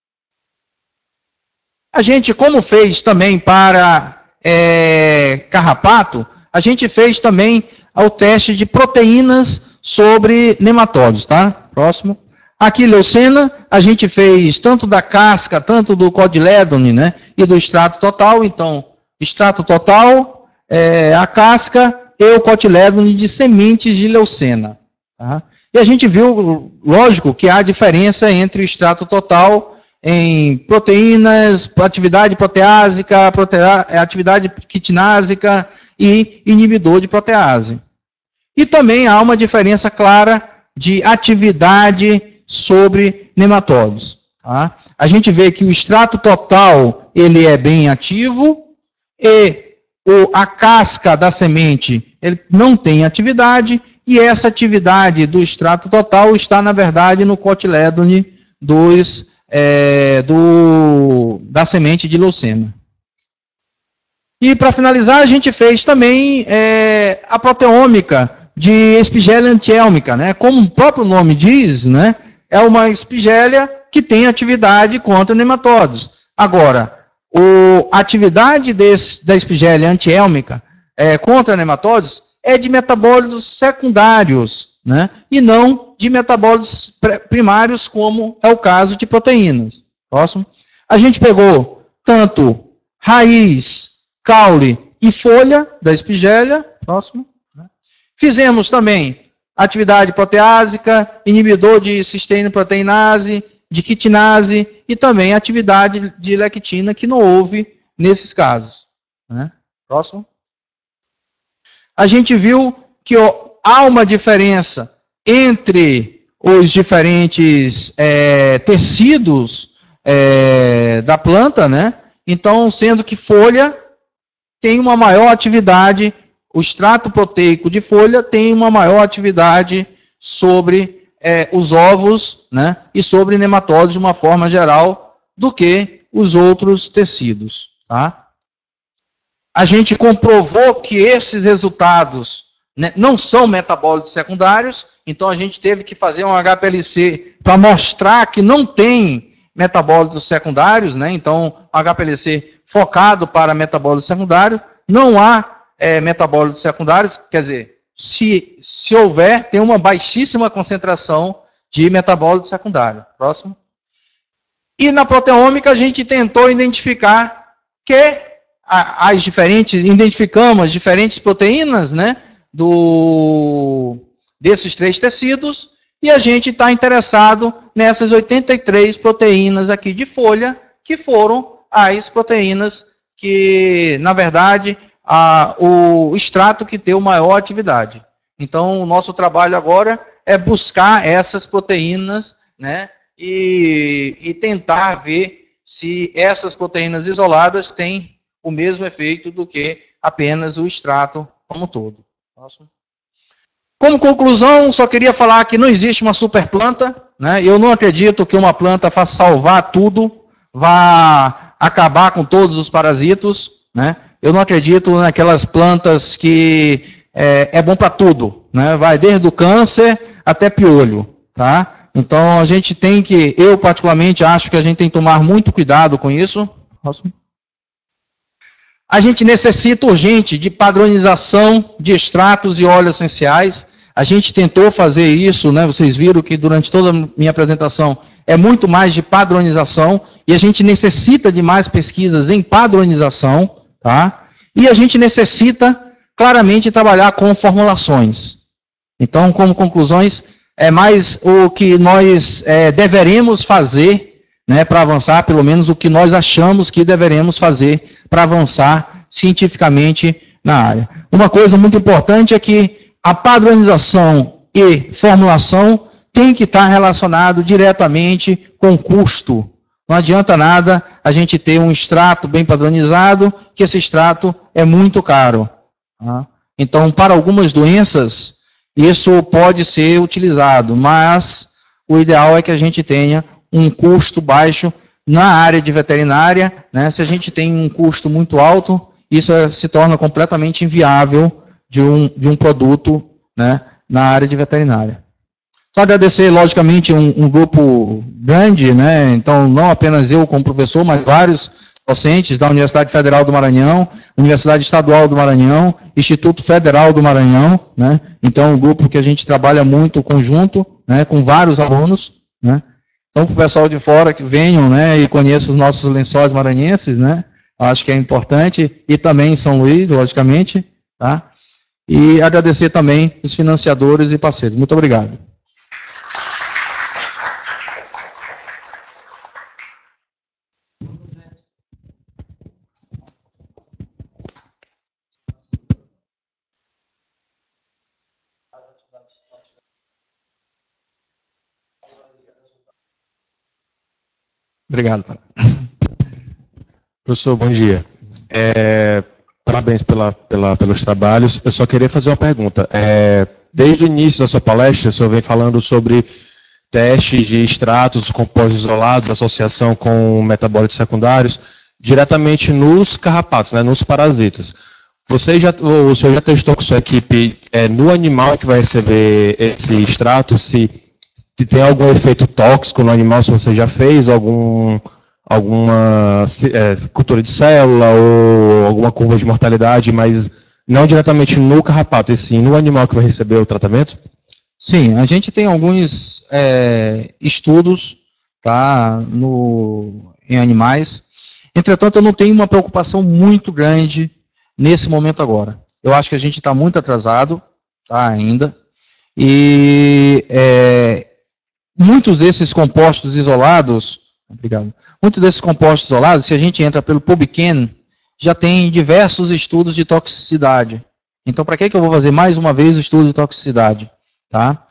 A gente, como fez também para é, carrapato, a gente fez também o teste de proteínas sobre nematóides, tá? Próximo. Aqui, leucena, a gente fez tanto da casca, tanto do cotyledone, né, e do extrato total. Então, extrato total, é, a casca e o cotyledone de sementes de leucena. Tá? E a gente viu, lógico, que há diferença entre o extrato total em proteínas, atividade proteásica, protea, atividade quitinásica e inibidor de protease. E também há uma diferença clara de atividade sobre nematóides. Tá? A gente vê que o extrato total ele é bem ativo e o, a casca da semente ele não tem atividade, e essa atividade do extrato total está, na verdade, no cotyledone dos É, do, da semente de leucena. E, para finalizar, a gente fez também é, a proteômica de Escherichia antiélmica, né? Como o próprio nome diz, né? É uma Escherichia que tem atividade contra nematóides. Agora, o, a atividade desse, da Escherichia antiélmica é, contra nematóides é de metabólitos secundários, né? E não de metabólitos primários, como é o caso de proteínas. Próximo. A gente pegou tanto raiz, caule e folha da Escherichia. Próximo. Fizemos também atividade proteásica, inibidor de cisteína-proteinase, de quitinase e também atividade de lectina, que não houve nesses casos. Né? Próximo. A gente viu que ó, há uma diferença entre os diferentes é, tecidos é, da planta, né? Então, sendo que folha tem uma maior atividade, o extrato proteico de folha tem uma maior atividade sobre é, os ovos, né? E sobre nematóides de uma forma geral do que os outros tecidos, tá? A gente comprovou que esses resultados, né, não são metabólitos secundários, então a gente teve que fazer um H P L C para mostrar que não tem metabólitos secundários, né? Então, H P L C focado para metabólitos secundários, não há é, metabólitos secundários, quer dizer, se, se houver, tem uma baixíssima concentração de metabólitos secundários. Próximo. E na proteômica a gente tentou identificar que as diferentes, identificamos as diferentes proteínas, né, do, desses três tecidos, e a gente está interessado nessas oitenta e três proteínas aqui de folha, que foram as proteínas que, na verdade, a, o extrato que deu maior atividade. Então, o nosso trabalho agora é buscar essas proteínas, né, e, e tentar ver se essas proteínas isoladas têm o mesmo efeito do que apenas o extrato como um todo. Próximo. Como conclusão, só queria falar que não existe uma superplanta, né? Eu não acredito que uma planta faça salvar tudo, vá acabar com todos os parasitos, né? Eu não acredito naquelas plantas que é, é bom para tudo, né? Vai desde o câncer até piolho, tá? Então a gente tem que, eu particularmente acho que a gente tem que tomar muito cuidado com isso. Próximo. A gente necessita urgente de padronização de extratos e óleos essenciais. A gente tentou fazer isso, né? Vocês viram que durante toda a minha apresentação é muito mais de padronização, e a gente necessita de mais pesquisas em padronização, tá? E a gente necessita claramente trabalhar com formulações. Então, como conclusões, é mais o que nós é, deveremos fazer, né, para avançar, pelo menos o que nós achamos que deveremos fazer para avançar cientificamente na área. Uma coisa muito importante é que a padronização e formulação tem que estar relacionado diretamente com o custo. Não adianta nada a gente ter um extrato bem padronizado, que esse extrato é muito caro. Tá? Então, para algumas doenças, isso pode ser utilizado, mas o ideal é que a gente tenha um custo baixo na área de veterinária. Né? Se a gente tem um custo muito alto, isso é, se torna completamente inviável de um, de um produto, né, na área de veterinária. Só agradecer, logicamente, um, um grupo grande, né? Então, não apenas eu como professor, mas vários docentes da Universidade Federal do Maranhão, Universidade Estadual do Maranhão, Instituto Federal do Maranhão, né? Então, é um grupo que a gente trabalha muito conjunto, né, com vários alunos, né? Então, para o pessoal de fora que venham, né, e conheçam os nossos lençóis maranhenses, né? Acho que é importante, e também em São Luís, logicamente, tá? E agradecer também os financiadores e parceiros. Muito obrigado. Obrigado. Professor, bom dia. É, parabéns pela, pela, pelos trabalhos. Eu só queria fazer uma pergunta. É, desde o início da sua palestra, o senhor vem falando sobre testes de extratos, compostos isolados, associação com metabólitos secundários, diretamente nos carrapatos, né, nos parasitas. Você já, o senhor já testou com sua equipe é, no animal que vai receber esse extrato, se, se tem algum efeito tóxico no animal, se você já fez algum, alguma é, cultura de célula ou alguma curva de mortalidade, mas não diretamente no carrapato, e sim no animal que vai receber o tratamento? Sim, a gente tem alguns é, estudos, tá, no, em animais. Entretanto, eu não tenho uma preocupação muito grande nesse momento agora. Eu acho que a gente está muito atrasado, tá, ainda. E é, muitos desses compostos isolados, obrigado, muitos desses compostos isolados, se a gente entra pelo PubChem, já tem diversos estudos de toxicidade. Então, para que, que eu vou fazer mais uma vez o estudo de toxicidade? Tá?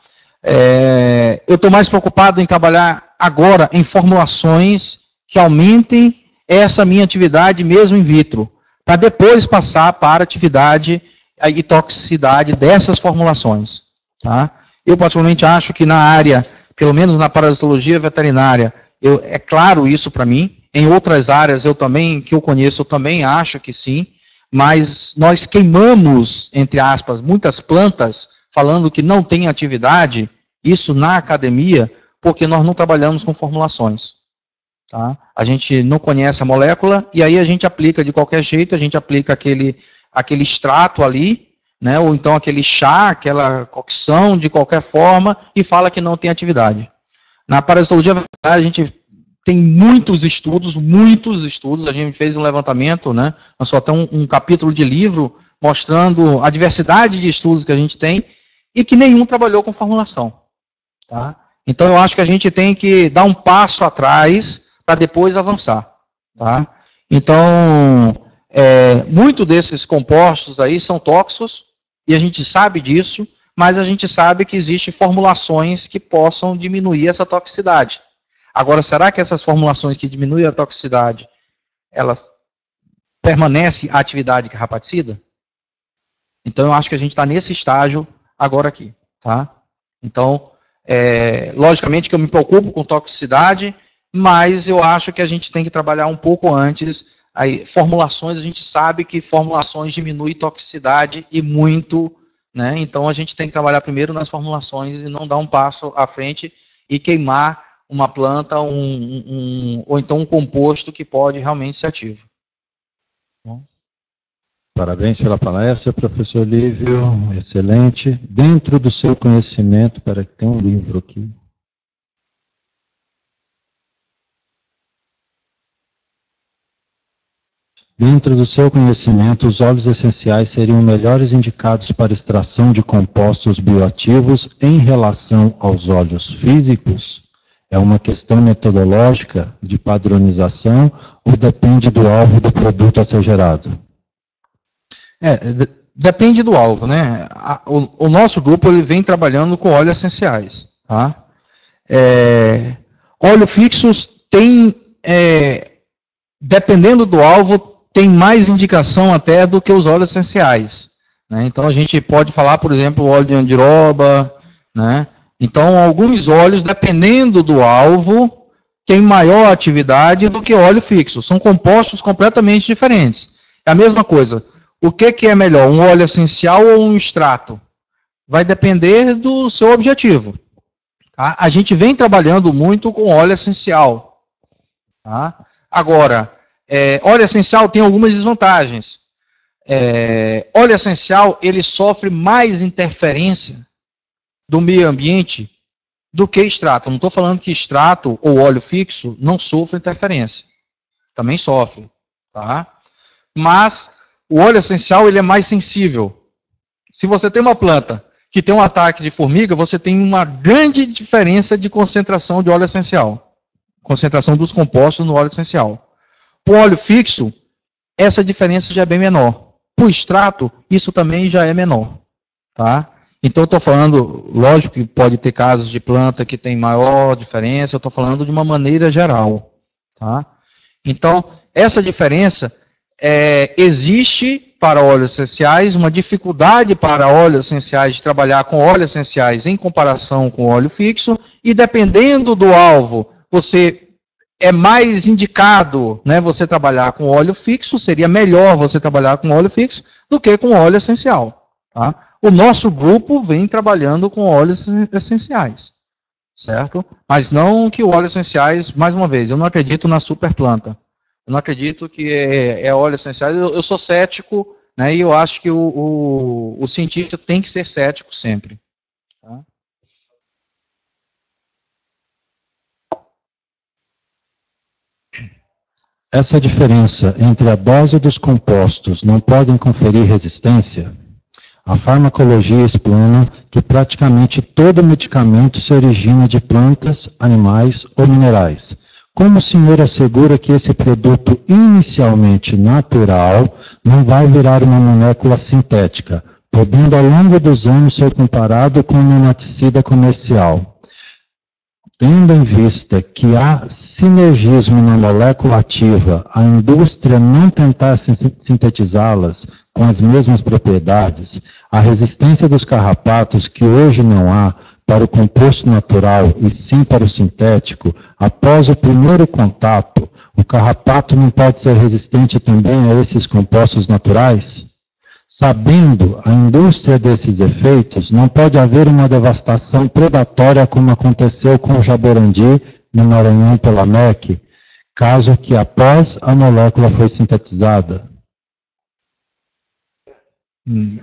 É, eu estou mais preocupado em trabalhar agora em formulações que aumentem essa minha atividade mesmo in vitro, para depois passar para a atividade e toxicidade dessas formulações. Tá? Eu, particularmente, acho que na área, pelo menos na parasitologia veterinária, eu, é claro isso para mim. Em outras áreas eu também, que eu conheço, eu também acho que sim, mas nós queimamos, entre aspas, muitas plantas, falando que não tem atividade, isso na academia, porque nós não trabalhamos com formulações. Tá? A gente não conhece a molécula, e aí a gente aplica de qualquer jeito, a gente aplica aquele, aquele extrato ali, né, ou então aquele chá, aquela cocção, de qualquer forma, e fala que não tem atividade. Na parasitologia veterinária, a gente tem muitos estudos, muitos estudos, a gente fez um levantamento, né, nós só temos um, um capítulo de livro mostrando a diversidade de estudos que a gente tem, e que nenhum trabalhou com formulação. Tá? Então, eu acho que a gente tem que dar um passo atrás para depois avançar. Tá? Então, é, muitos desses compostos aí são tóxicos, e a gente sabe disso, mas a gente sabe que existem formulações que possam diminuir essa toxicidade. Agora, será que essas formulações que diminuem a toxicidade, elas permanecem a atividade carrapaticida? Então, eu acho que a gente está nesse estágio agora aqui, tá? Então, é, logicamente que eu me preocupo com toxicidade, mas eu acho que a gente tem que trabalhar um pouco antes. Aí, formulações, a gente sabe que formulações diminuem toxicidade e muito, né? Então, a gente tem que trabalhar primeiro nas formulações e não dar um passo à frente e queimar uma planta, um, um, ou então um composto que pode realmente ser ativo. Bom. Parabéns pela palestra, professor Lívio, excelente. Dentro do seu conhecimento, para que tem um livro aqui. Dentro do seu conhecimento, os óleos essenciais seriam melhores indicados para extração de compostos bioativos em relação aos óleos físicos? É uma questão metodológica de padronização ou depende do alvo do produto a ser gerado? É, depende do alvo, né? O, o nosso grupo ele vem trabalhando com óleos essenciais, tá? É, óleo fixos tem, é, dependendo do alvo, tem mais indicação até do que os óleos essenciais. Né? Então, a gente pode falar, por exemplo, o óleo de andiroba, né? Então, alguns óleos, dependendo do alvo, tem maior atividade do que óleo fixo. São compostos completamente diferentes. É a mesma coisa. O que, que é melhor, um óleo essencial ou um extrato? Vai depender do seu objetivo. Tá? A gente vem trabalhando muito com óleo essencial. Tá? Agora, é, óleo essencial tem algumas desvantagens. É, óleo essencial, ele sofre mais interferência do meio ambiente do que extrato. Eu não estou falando que extrato ou óleo fixo não sofre interferência. Também sofre. Tá? Mas o óleo essencial ele é mais sensível. Se você tem uma planta que tem um ataque de formiga, você tem uma grande diferença de concentração de óleo essencial. Concentração dos compostos no óleo essencial. Para o óleo fixo, essa diferença já é bem menor. Para o extrato, isso também já é menor. Tá? Então, eu estou falando, lógico que pode ter casos de planta que tem maior diferença, eu estou falando de uma maneira geral. Tá? Então, essa diferença é, existe para óleos essenciais, uma dificuldade para óleos essenciais de trabalhar com óleos essenciais em comparação com óleo fixo, e dependendo do alvo, você é mais indicado, né, você trabalhar com óleo fixo, seria melhor você trabalhar com óleo fixo do que com óleo essencial. Tá? O nosso grupo vem trabalhando com óleos essenciais, certo? Mas não que óleos essenciais, mais uma vez, eu não acredito na superplanta. Eu não acredito que é, é óleo essencial. Eu, eu sou cético, né, e eu acho que o, o, o cientista tem que ser cético sempre. Tá? Essa diferença entre a dose dos compostos não podem conferir resistência? A farmacologia explana que praticamente todo medicamento se origina de plantas, animais ou minerais. Como o senhor assegura que esse produto inicialmente natural não vai virar uma molécula sintética, podendo ao longo dos anos ser comparado com um nematicida comercial? Tendo em vista que há sinergismo na molécula ativa, a indústria não tentar sintetizá-las com as mesmas propriedades, a resistência dos carrapatos, que hoje não há, para o composto natural e sim para o sintético, após o primeiro contato, o carrapato não pode ser resistente também a esses compostos naturais? Sabendo a indústria desses efeitos, não pode haver uma devastação predatória como aconteceu com o jaborandi no Maranhão pela M E C, caso que após a molécula foi sintetizada. Hum.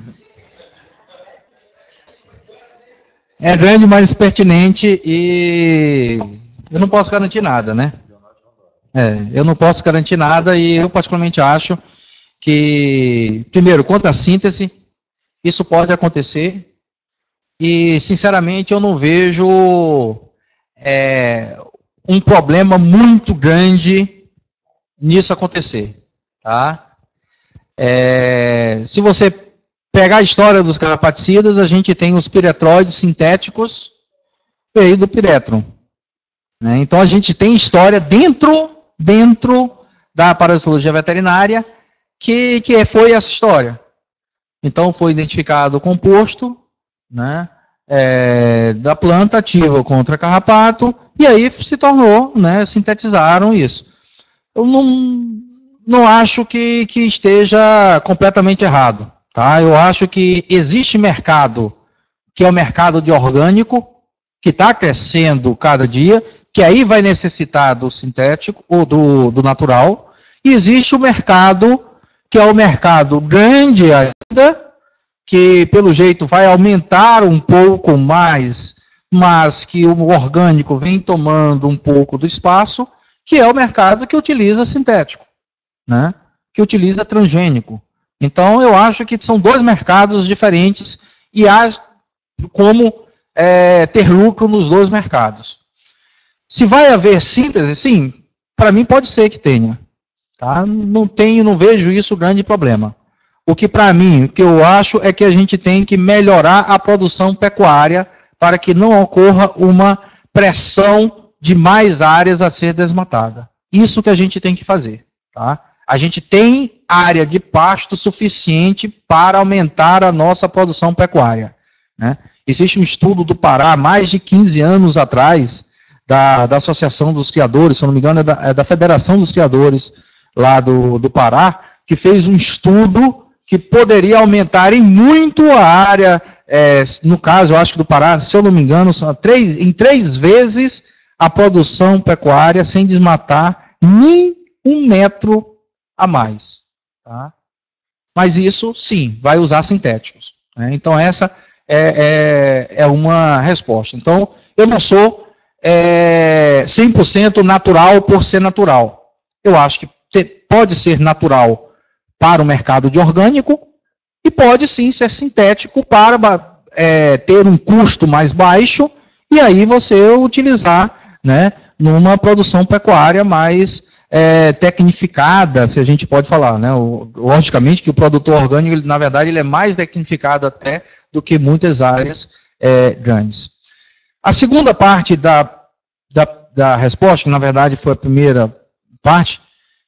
É grande, mas pertinente, e eu não posso garantir nada, né? É, eu não posso garantir nada, e eu particularmente acho que, primeiro, quanto à síntese, isso pode acontecer, e, sinceramente, eu não vejo é, um problema muito grande nisso acontecer. Tá? É, se você pegar a história dos carrapaticidas, a gente tem os piretróides sintéticos veio do piretron. Né? Então, a gente tem história dentro, dentro da parasitologia veterinária, Que, que foi essa história. Então, foi identificado o composto, né, é, da planta ativa contra carrapato, e aí se tornou, né, sintetizaram isso. Eu não, não acho que, que esteja completamente errado. Tá? Eu acho que existe mercado, que é o mercado de orgânico, que está crescendo cada dia, que aí vai necessitar do sintético, ou do, do natural, e existe o mercado que é o mercado grande ainda, que pelo jeito vai aumentar um pouco mais, mas que o orgânico vem tomando um pouco do espaço, que é o mercado que utiliza sintético, né? Que utiliza transgênico. Então, eu acho que são dois mercados diferentes e há como é, ter lucro nos dois mercados. Se vai haver síntese, sim, para mim pode ser que tenha. Tá? Não tenho, não vejo isso grande problema. O que para mim, o que eu acho é que a gente tem que melhorar a produção pecuária para que não ocorra uma pressão de mais áreas a ser desmatada. Isso que a gente tem que fazer. Tá? A gente tem área de pasto suficiente para aumentar a nossa produção pecuária. Né? Existe um estudo do Pará, mais de quinze anos atrás, da, da Associação dos Criadores, se eu não me engano, é da, é da Federação dos Criadores lá do, do Pará, que fez um estudo que poderia aumentar em muito a área, é, no caso, eu acho que do Pará, se eu não me engano, são três, em três vezes a produção pecuária sem desmatar nem um metro a mais. Tá? Mas isso, sim, vai usar sintéticos. Né? Então, essa é, é, é uma resposta. Então, eu não sou é, cem por cento natural por ser natural. Eu acho que te, pode ser natural para o mercado de orgânico e pode, sim, ser sintético para é, ter um custo mais baixo e aí você utilizar, né, numa produção pecuária mais é, tecnificada, se a gente pode falar, né? O, logicamente que o produtor orgânico, ele, na verdade, ele é mais tecnificado até do que muitas áreas é, grandes. A segunda parte da, da, da resposta, que na verdade foi a primeira parte,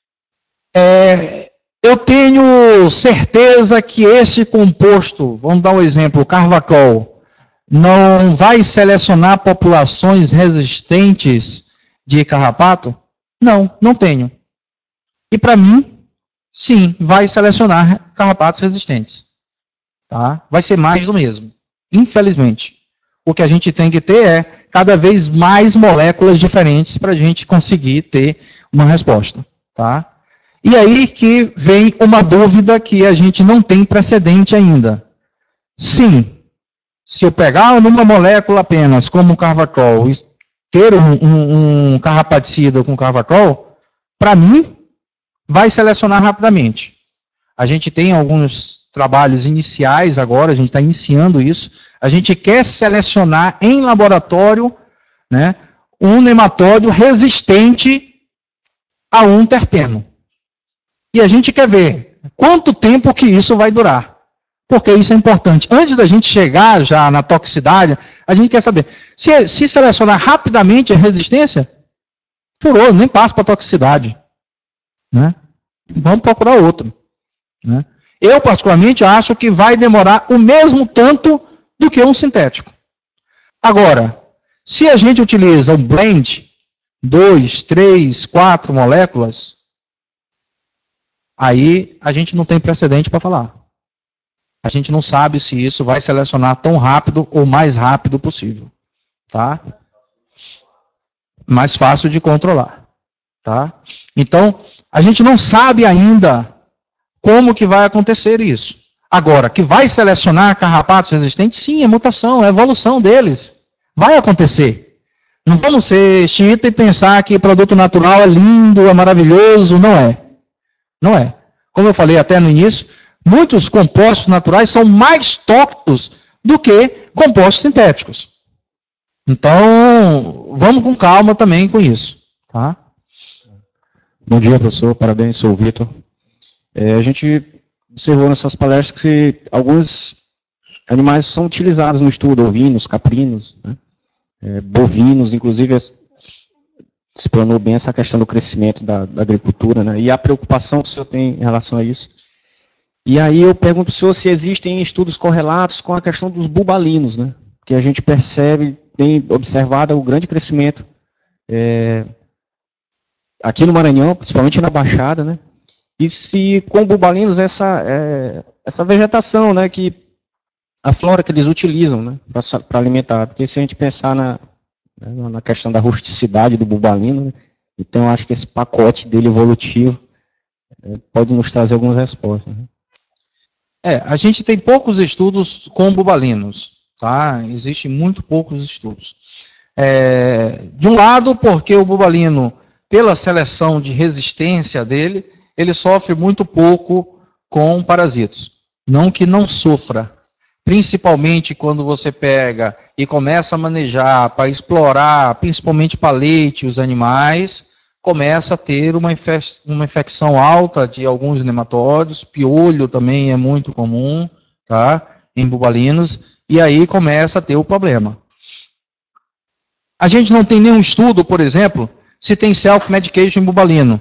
é, eu tenho certeza que esse composto, vamos dar um exemplo, o Carvacol, não vai selecionar populações resistentes de carrapato? Não, não tenho. E para mim, sim, vai selecionar carrapatos resistentes. Tá? Vai ser mais do mesmo. Infelizmente. O que a gente tem que ter é cada vez mais moléculas diferentes para a gente conseguir ter uma resposta. Tá? E aí que vem uma dúvida que a gente não tem precedente ainda. Sim, se eu pegar numa molécula apenas, como o Carvacol, e ter um, um, um carrapaticida com Carvacol, para mim, vai selecionar rapidamente. A gente tem alguns trabalhos iniciais agora, a gente está iniciando isso. A gente quer selecionar em laboratório, né, um nematóide resistente a um terpeno. E a gente quer ver quanto tempo que isso vai durar. Porque isso é importante. Antes da gente chegar já na toxicidade, a gente quer saber, se, se selecionar rapidamente a resistência, furou, nem passa para a toxicidade. Né? Vamos procurar outro. Né? Eu, particularmente, acho que vai demorar o mesmo tanto do que um sintético. Agora, se a gente utiliza um blend, dois, três, quatro moléculas, aí a gente não tem precedente para falar. A gente não sabe se isso vai selecionar tão rápido ou mais rápido possível. Tá? Mais fácil de controlar. Tá? Então, a gente não sabe ainda como que vai acontecer isso. Agora, que vai selecionar carrapatos resistentes, sim, é mutação, é evolução deles. Vai acontecer. Não vamos ser xiita e pensar que produto natural é lindo, é maravilhoso, não é. Não é. Como eu falei até no início, muitos compostos naturais são mais tóxicos do que compostos sintéticos. Então, vamos com calma também com isso. Tá? Bom dia, professor. Parabéns, sou o Vitor. É, a gente observou nessas palestras que alguns animais são utilizados no estudo, ovinos, caprinos, né? é, bovinos, inclusive explanou bem essa questão do crescimento da, da agricultura, né? E a preocupação que o senhor tem em relação a isso. E aí eu pergunto ao senhor se existem estudos correlatos com a questão dos bubalinos, né? Que a gente percebe, tem observado o grande crescimento é, aqui no Maranhão, principalmente na Baixada, né? E se com bubalinos essa, é, essa vegetação, né, que a flora que eles utilizam, né, para alimentar. Porque se a gente pensar na, na questão da rusticidade do bubalino, né, então eu acho que esse pacote dele evolutivo é, pode nos trazer algumas respostas. Né? É, a gente tem poucos estudos com bubalinos, tá? Existem muito poucos estudos. É, de um lado, porque o bubalino, pela seleção de resistência dele, ele sofre muito pouco com parasitos. Não que não sofra. Principalmente quando você pega e começa a manejar para explorar, principalmente para leite, os animais, começa a ter uma, infec uma infecção alta de alguns nematóides, piolho também é muito comum, tá? Em bubalinos, e aí começa a ter o problema. A gente não tem nenhum estudo, por exemplo, se tem self-medication em bubalino.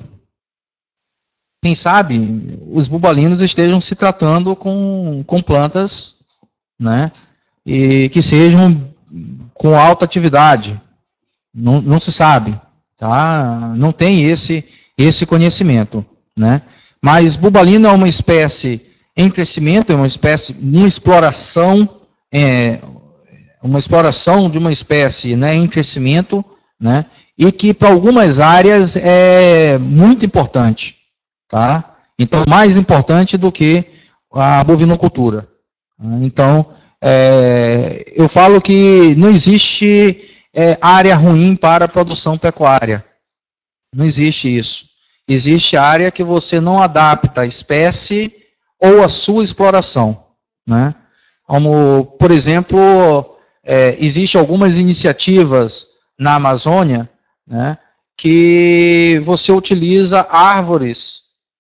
Quem sabe os bubalinos estejam se tratando com, com plantas, né, e que sejam com alta atividade. Não, não se sabe, tá? Não tem esse, esse conhecimento, né? Mas bubalino é uma espécie em crescimento, é uma espécie, uma exploração, é, uma exploração de uma espécie, né, em crescimento, né, e que para algumas áreas é muito importante, tá? Então, mais importante do que a bovinocultura. Então, é, eu falo que não existe é, área ruim para a produção pecuária. Não existe isso. Existe área que você não adapta a espécie ou a sua exploração, né? Como, por exemplo, é, existem algumas iniciativas na Amazônia, né, que você utiliza árvores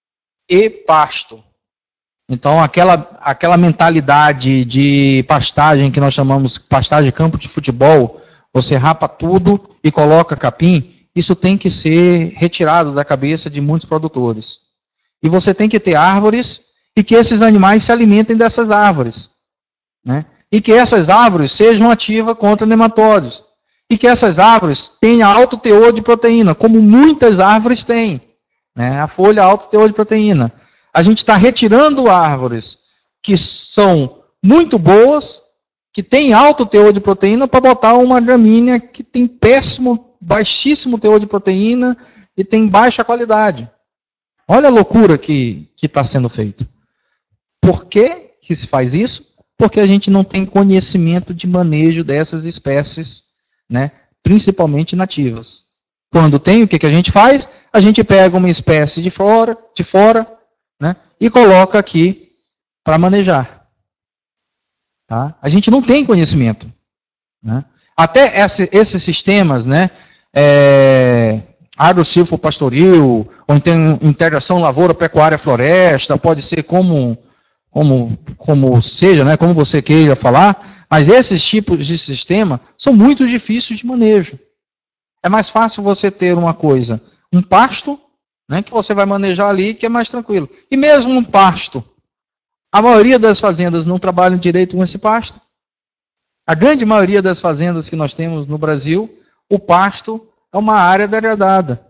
e pasto. Então, aquela, aquela mentalidade de pastagem que nós chamamos pastagem de campo de futebol, você rapa tudo e coloca capim, isso tem que ser retirado da cabeça de muitos produtores. E você tem que ter árvores e que esses animais se alimentem dessas árvores, né? E que essas árvores sejam ativas contra nematóides. E que essas árvores tenham alto teor de proteína, como muitas árvores têm, né? A folha alto teor de proteína. A gente está retirando árvores que são muito boas, que têm alto teor de proteína, para botar uma gramínea que tem péssimo, baixíssimo teor de proteína e tem baixa qualidade. Olha a loucura que está sendo feito. Por que, que se faz isso? Porque a gente não tem conhecimento de manejo dessas espécies, né, principalmente nativas. Quando tem, o que, que a gente faz? A gente pega uma espécie de fora, de fora, né, e coloca aqui para manejar. Tá? A gente não tem conhecimento, né? Até esse, esses sistemas, né, é, agro-silvopastoril, ou então integração lavoura-pecuária-floresta, pode ser como, como, como seja, né, como você queira falar, mas esses tipos de sistema são muito difíceis de manejo. É mais fácil você ter uma coisa, um pasto, né, que você vai manejar ali, que é mais tranquilo. E mesmo um pasto, a maioria das fazendas não trabalham direito com esse pasto. A grande maioria das fazendas que nós temos no Brasil, o pasto é uma área degradada.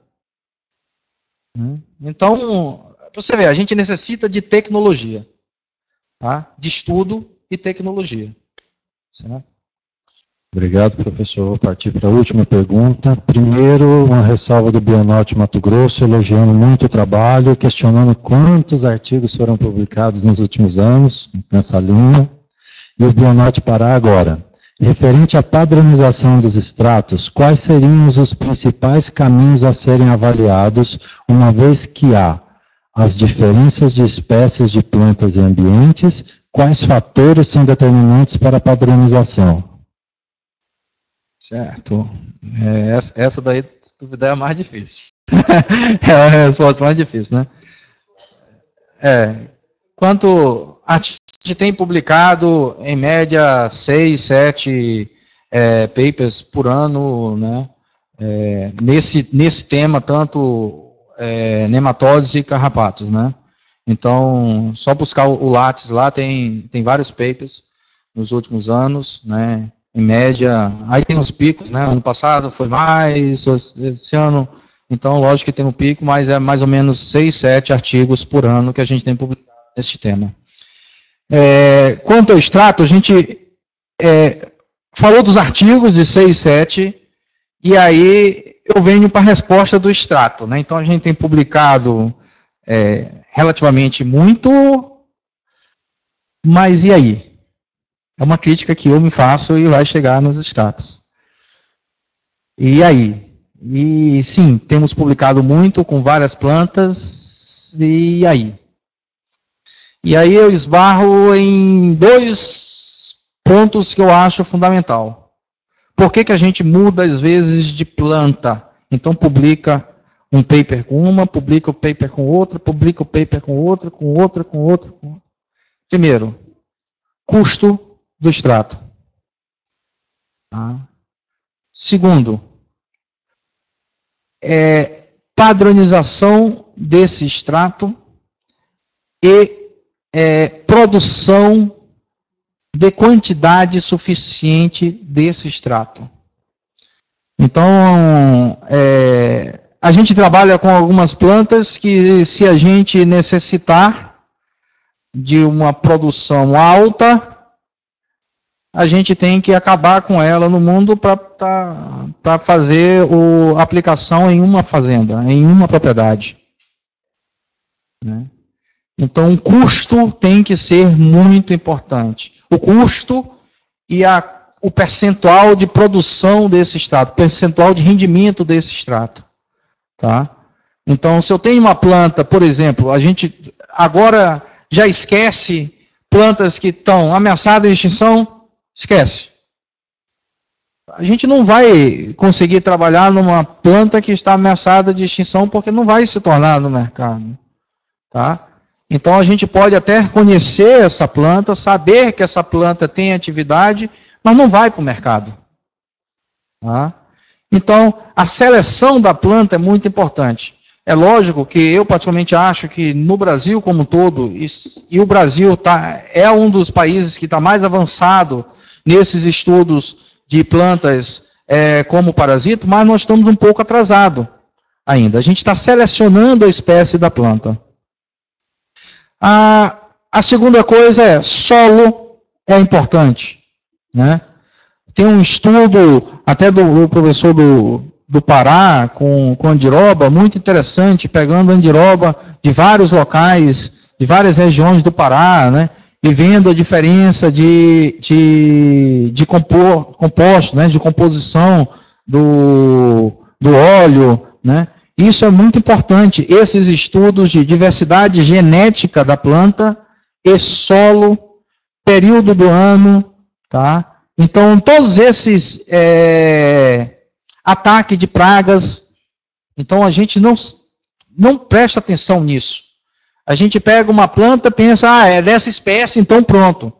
Então, você vê, a gente necessita de tecnologia, tá? De estudo e tecnologia. Certo? Obrigado, professor. Vou partir para a última pergunta. Primeiro, uma ressalva do Bionorte Mato Grosso, elogiando muito o trabalho, questionando quantos artigos foram publicados nos últimos anos, nessa linha. E o Bionorte Pará agora. Referente à padronização dos extratos, quais seriam os principais caminhos a serem avaliados, uma vez que há as diferenças de espécies de plantas e ambientes, quais fatores são determinantes para a padronização? Certo. É, essa daí, se duvidar, é a mais difícil. É a resposta mais difícil, né? É. Quanto a gente tem publicado, em média, seis, sete é, papers por ano, né? É, nesse, nesse tema, tanto é, nematóides e carrapatos, né? Então, só buscar o, o Lattes lá, tem, tem vários papers nos últimos anos, né? Em média, aí tem os picos, né? Ano passado foi mais, esse ano, então, lógico que tem um pico, mas é mais ou menos seis, sete artigos por ano que a gente tem publicado nesse tema. É, quanto ao extrato, a gente é, falou dos artigos de seis, sete, e aí eu venho para a resposta do extrato, né? Então, a gente tem publicado é, relativamente muito, mas e aí? É uma crítica que eu me faço e vai chegar nos extratos. E aí? E sim, temos publicado muito com várias plantas, e aí? E aí eu esbarro em dois pontos que eu acho fundamental. Por que que a gente muda, às vezes, de planta? Então, publica um paper com uma, publica o paper com outra, publica o paper com outra, com outra, com outra. Com outra. Primeiro, custo do extrato. Tá? Segundo, é, padronização desse extrato e é, produção de quantidade suficiente desse extrato. Então, é, a gente trabalha com algumas plantas que, se a gente necessitar de uma produção alta, a gente tem que acabar com ela no mundo para para fazer o, a aplicação em uma fazenda, em uma propriedade. Né? Então, o custo tem que ser muito importante. O custo e a, o percentual de produção desse extrato, percentual de rendimento desse extrato. Tá? Então, se eu tenho uma planta, por exemplo, a gente agora já esquece plantas que estão ameaçadas de extinção, esquece. A gente não vai conseguir trabalhar numa planta que está ameaçada de extinção porque não vai se tornar no mercado. Tá? Então, a gente pode até conhecer essa planta, saber que essa planta tem atividade, mas não vai para o mercado. Tá? Então, a seleção da planta é muito importante. É lógico que eu, particularmente, acho que no Brasil como um todo, e, e o Brasil tá, é um dos países que está mais avançado nesses estudos de plantas é, como parasito, mas nós estamos um pouco atrasados ainda. A gente está selecionando a espécie da planta. A, a segunda coisa é, solo é importante. Né? Tem um estudo, até do, do professor do, do Pará, com, com andiroba, muito interessante, pegando andiroba de vários locais, de várias regiões do Pará, né? E vendo a diferença de, de, de compor, composto, né? De composição do, do óleo, né? Isso é muito importante, esses estudos de diversidade genética da planta e solo, período do ano, tá? Então, todos esses é, ataques de pragas, então a gente não, não presta atenção nisso. A gente pega uma planta e pensa, ah, é dessa espécie, então pronto.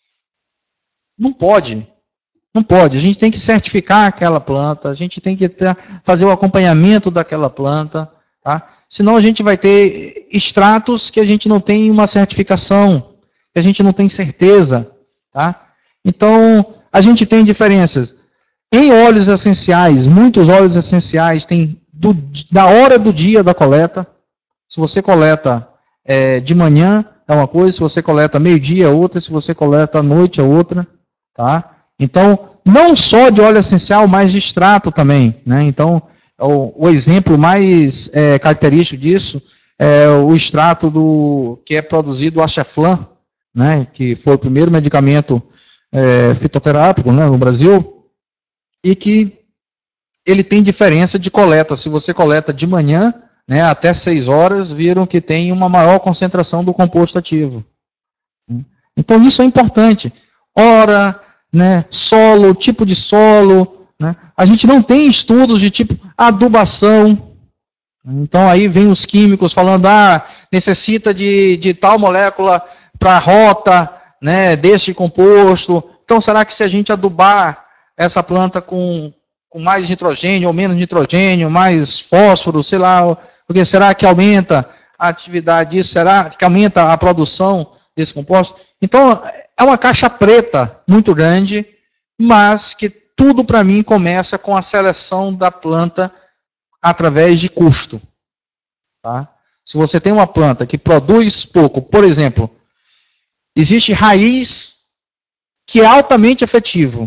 Não pode. Não pode. A gente tem que certificar aquela planta, a gente tem que ter, fazer o acompanhamento daquela planta, tá? Senão a gente vai ter extratos que a gente não tem uma certificação, que a gente não tem certeza, tá? Então, a gente tem diferenças. Em óleos essenciais, muitos óleos essenciais têm do, da hora do dia da coleta. Se você coleta é, de manhã, é uma coisa, se você coleta meio-dia, é outra, se você coleta à noite, é outra. Tá? Então, não só de óleo essencial, mas de extrato também. Né? Então, o, o exemplo mais é, característico disso é o extrato do, que é produzido, o Acheflan, né? Que foi o primeiro medicamento é, fitoterápico, né, no Brasil, e que ele tem diferença de coleta. Se você coleta de manhã, né, até seis horas, viram que tem uma maior concentração do composto ativo. Então, isso é importante. Hora, né, solo, tipo de solo. Né, a gente não tem estudos de tipo adubação. Então, aí vem os químicos falando, ah, necessita de, de tal molécula para a rota, né, deste composto. Então, será que se a gente adubar essa planta com, com mais nitrogênio ou menos nitrogênio, mais fósforo, sei lá, porque será que aumenta a atividade disso? Será que aumenta a produção desse composto? Então, é uma caixa preta muito grande, mas que tudo para mim começa com a seleção da planta através de custo. Tá? Se você tem uma planta que produz pouco, por exemplo, existe raiz que é altamente efetivo.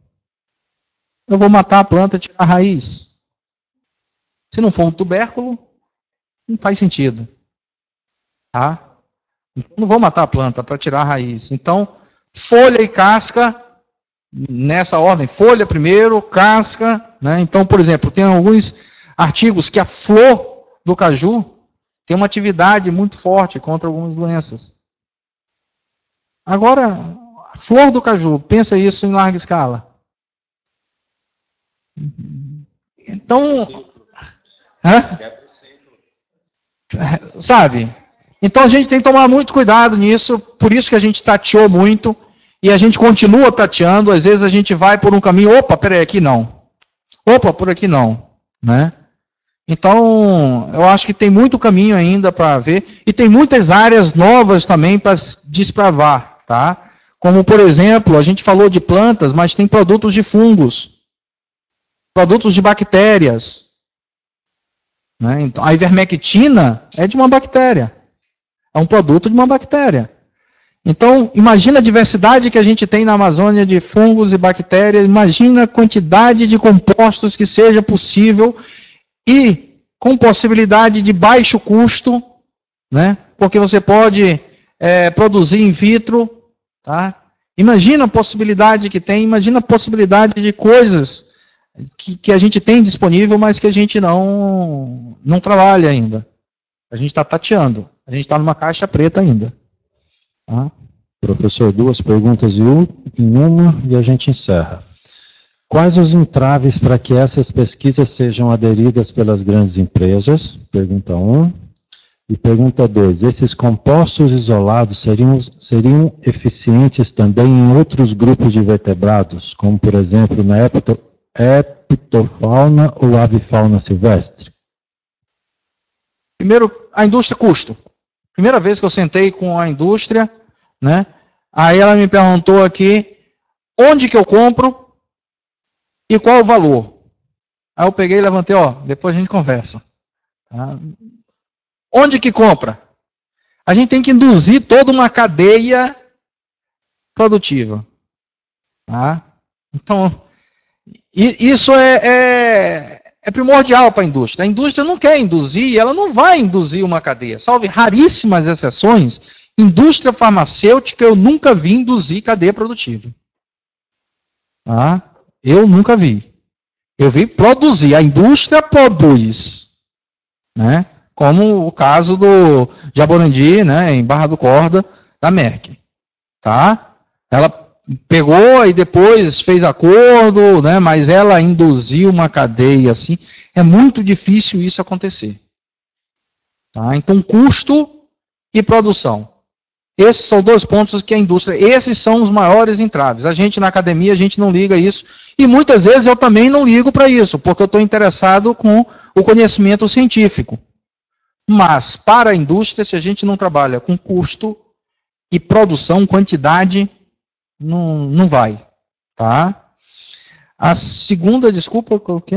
Eu vou matar a planta e tirar a raiz. Se não for um tubérculo, não faz sentido. Tá? Não vou matar a planta para tirar a raiz. Então, folha e casca, nessa ordem, folha primeiro, casca. Né? Então, por exemplo, tem alguns artigos que a flor do caju tem uma atividade muito forte contra algumas doenças. Agora, a flor do caju, pensa isso em larga escala. Então, hã? Sabe? Então a gente tem que tomar muito cuidado nisso, por isso que a gente tateou muito, e a gente continua tateando, às vezes a gente vai por um caminho, opa, peraí, aqui não. Opa, por aqui não, né? Então, eu acho que tem muito caminho ainda para ver, e tem muitas áreas novas também para desbravar, tá? Como, por exemplo, a gente falou de plantas, mas tem produtos de fungos, produtos de bactérias, né? Então, a ivermectina é de uma bactéria, é um produto de uma bactéria. Então, imagina a diversidade que a gente tem na Amazônia de fungos e bactérias, imagina a quantidade de compostos que seja possível e com possibilidade de baixo custo, né? Porque você pode é, produzir in vitro, tá? Imagina a possibilidade que tem, imagina a possibilidade de coisas que, que a gente tem disponível, mas que a gente não, não trabalha ainda. A gente está tateando, a gente está numa caixa preta ainda. Tá? Professor, duas perguntas em uma e a gente encerra. Quais os entraves para que essas pesquisas sejam aderidas pelas grandes empresas? Pergunta um. E pergunta dois. Esses compostos isolados seriam, seriam eficientes também em outros grupos de vertebrados, como, por exemplo, na epitofauna ou avifauna silvestre? Primeiro, a indústria custo. Primeira vez que eu sentei com a indústria, né? Aí ela me perguntou aqui, onde que eu compro e qual o valor? Aí eu peguei e levantei, ó, depois a gente conversa. Tá? Onde que compra? A gente tem que induzir toda uma cadeia produtiva. Tá? Então, isso é, é, é primordial para a indústria. A indústria não quer induzir, ela não vai induzir uma cadeia. Salve raríssimas exceções, indústria farmacêutica eu nunca vi induzir cadeia produtiva. Tá? Eu nunca vi. Eu vi produzir. A indústria produz. Né? Como o caso do Jaborandi, né, em Barra do Corda, da Merck. Tá? Ela pegou e depois fez acordo, né, mas ela induziu uma cadeia assim. É muito difícil isso acontecer. Tá? Então, custo e produção. Esses são dois pontos que a indústria, esses são os maiores entraves. A gente na academia, a gente não liga isso. E muitas vezes eu também não ligo para isso, porque eu estou interessado com o conhecimento científico. Mas, para a indústria, se a gente não trabalha com custo e produção, quantidade, não, não vai. Tá? A segunda, desculpa, qualquer...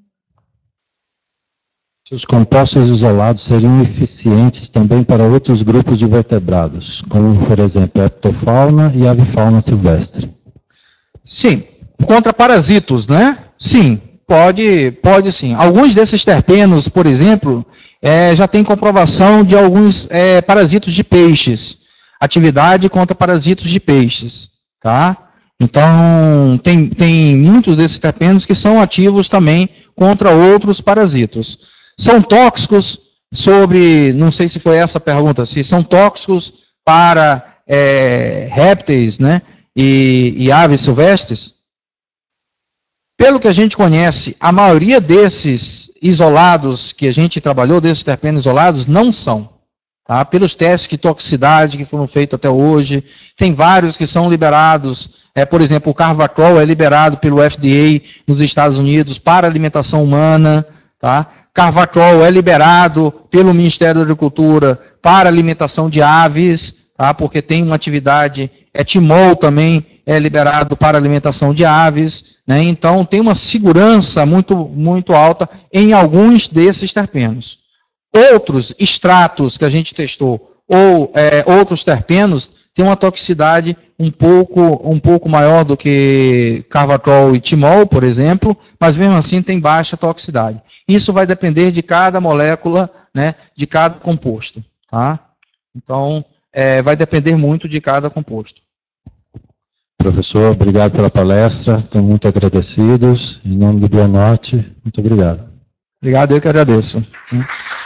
Se os compostos isolados seriam eficientes também para outros grupos de vertebrados, como, por exemplo, a epitofauna e a avifauna silvestre. Sim. Contra parasitos, né? Sim, pode, pode sim. Alguns desses terpenos, por exemplo, é, já tem comprovação de alguns é, parasitos de peixes. Atividade contra parasitos de peixes, tá? Então, tem, tem muitos desses terpenos que são ativos também contra outros parasitos. São tóxicos sobre, não sei se foi essa a pergunta, se são tóxicos para é, répteis, né, e, e aves silvestres? Pelo que a gente conhece, a maioria desses isolados que a gente trabalhou, desses terpenos isolados, não são. Tá? Pelos testes de toxicidade que foram feitos até hoje, tem vários que são liberados. É, por exemplo, o Carvacrol é liberado pelo F D A nos Estados Unidos para alimentação humana. Tá? Carvacrol é liberado pelo Ministério da Agricultura para alimentação de aves, tá? Porque tem uma atividade, etimol também é liberado para alimentação de aves, né? Então tem uma segurança muito, muito alta em alguns desses terpenos. Outros extratos que a gente testou, ou é, outros terpenos, tem uma toxicidade um pouco, um pouco maior do que Carvacrol e Timol, por exemplo, mas mesmo assim tem baixa toxicidade. Isso vai depender de cada molécula, né, de cada composto. Tá? Então, é, vai depender muito de cada composto. Professor, obrigado pela palestra, estamos muito agradecidos. Em nome do Bionorte, muito obrigado. Obrigado, eu que agradeço.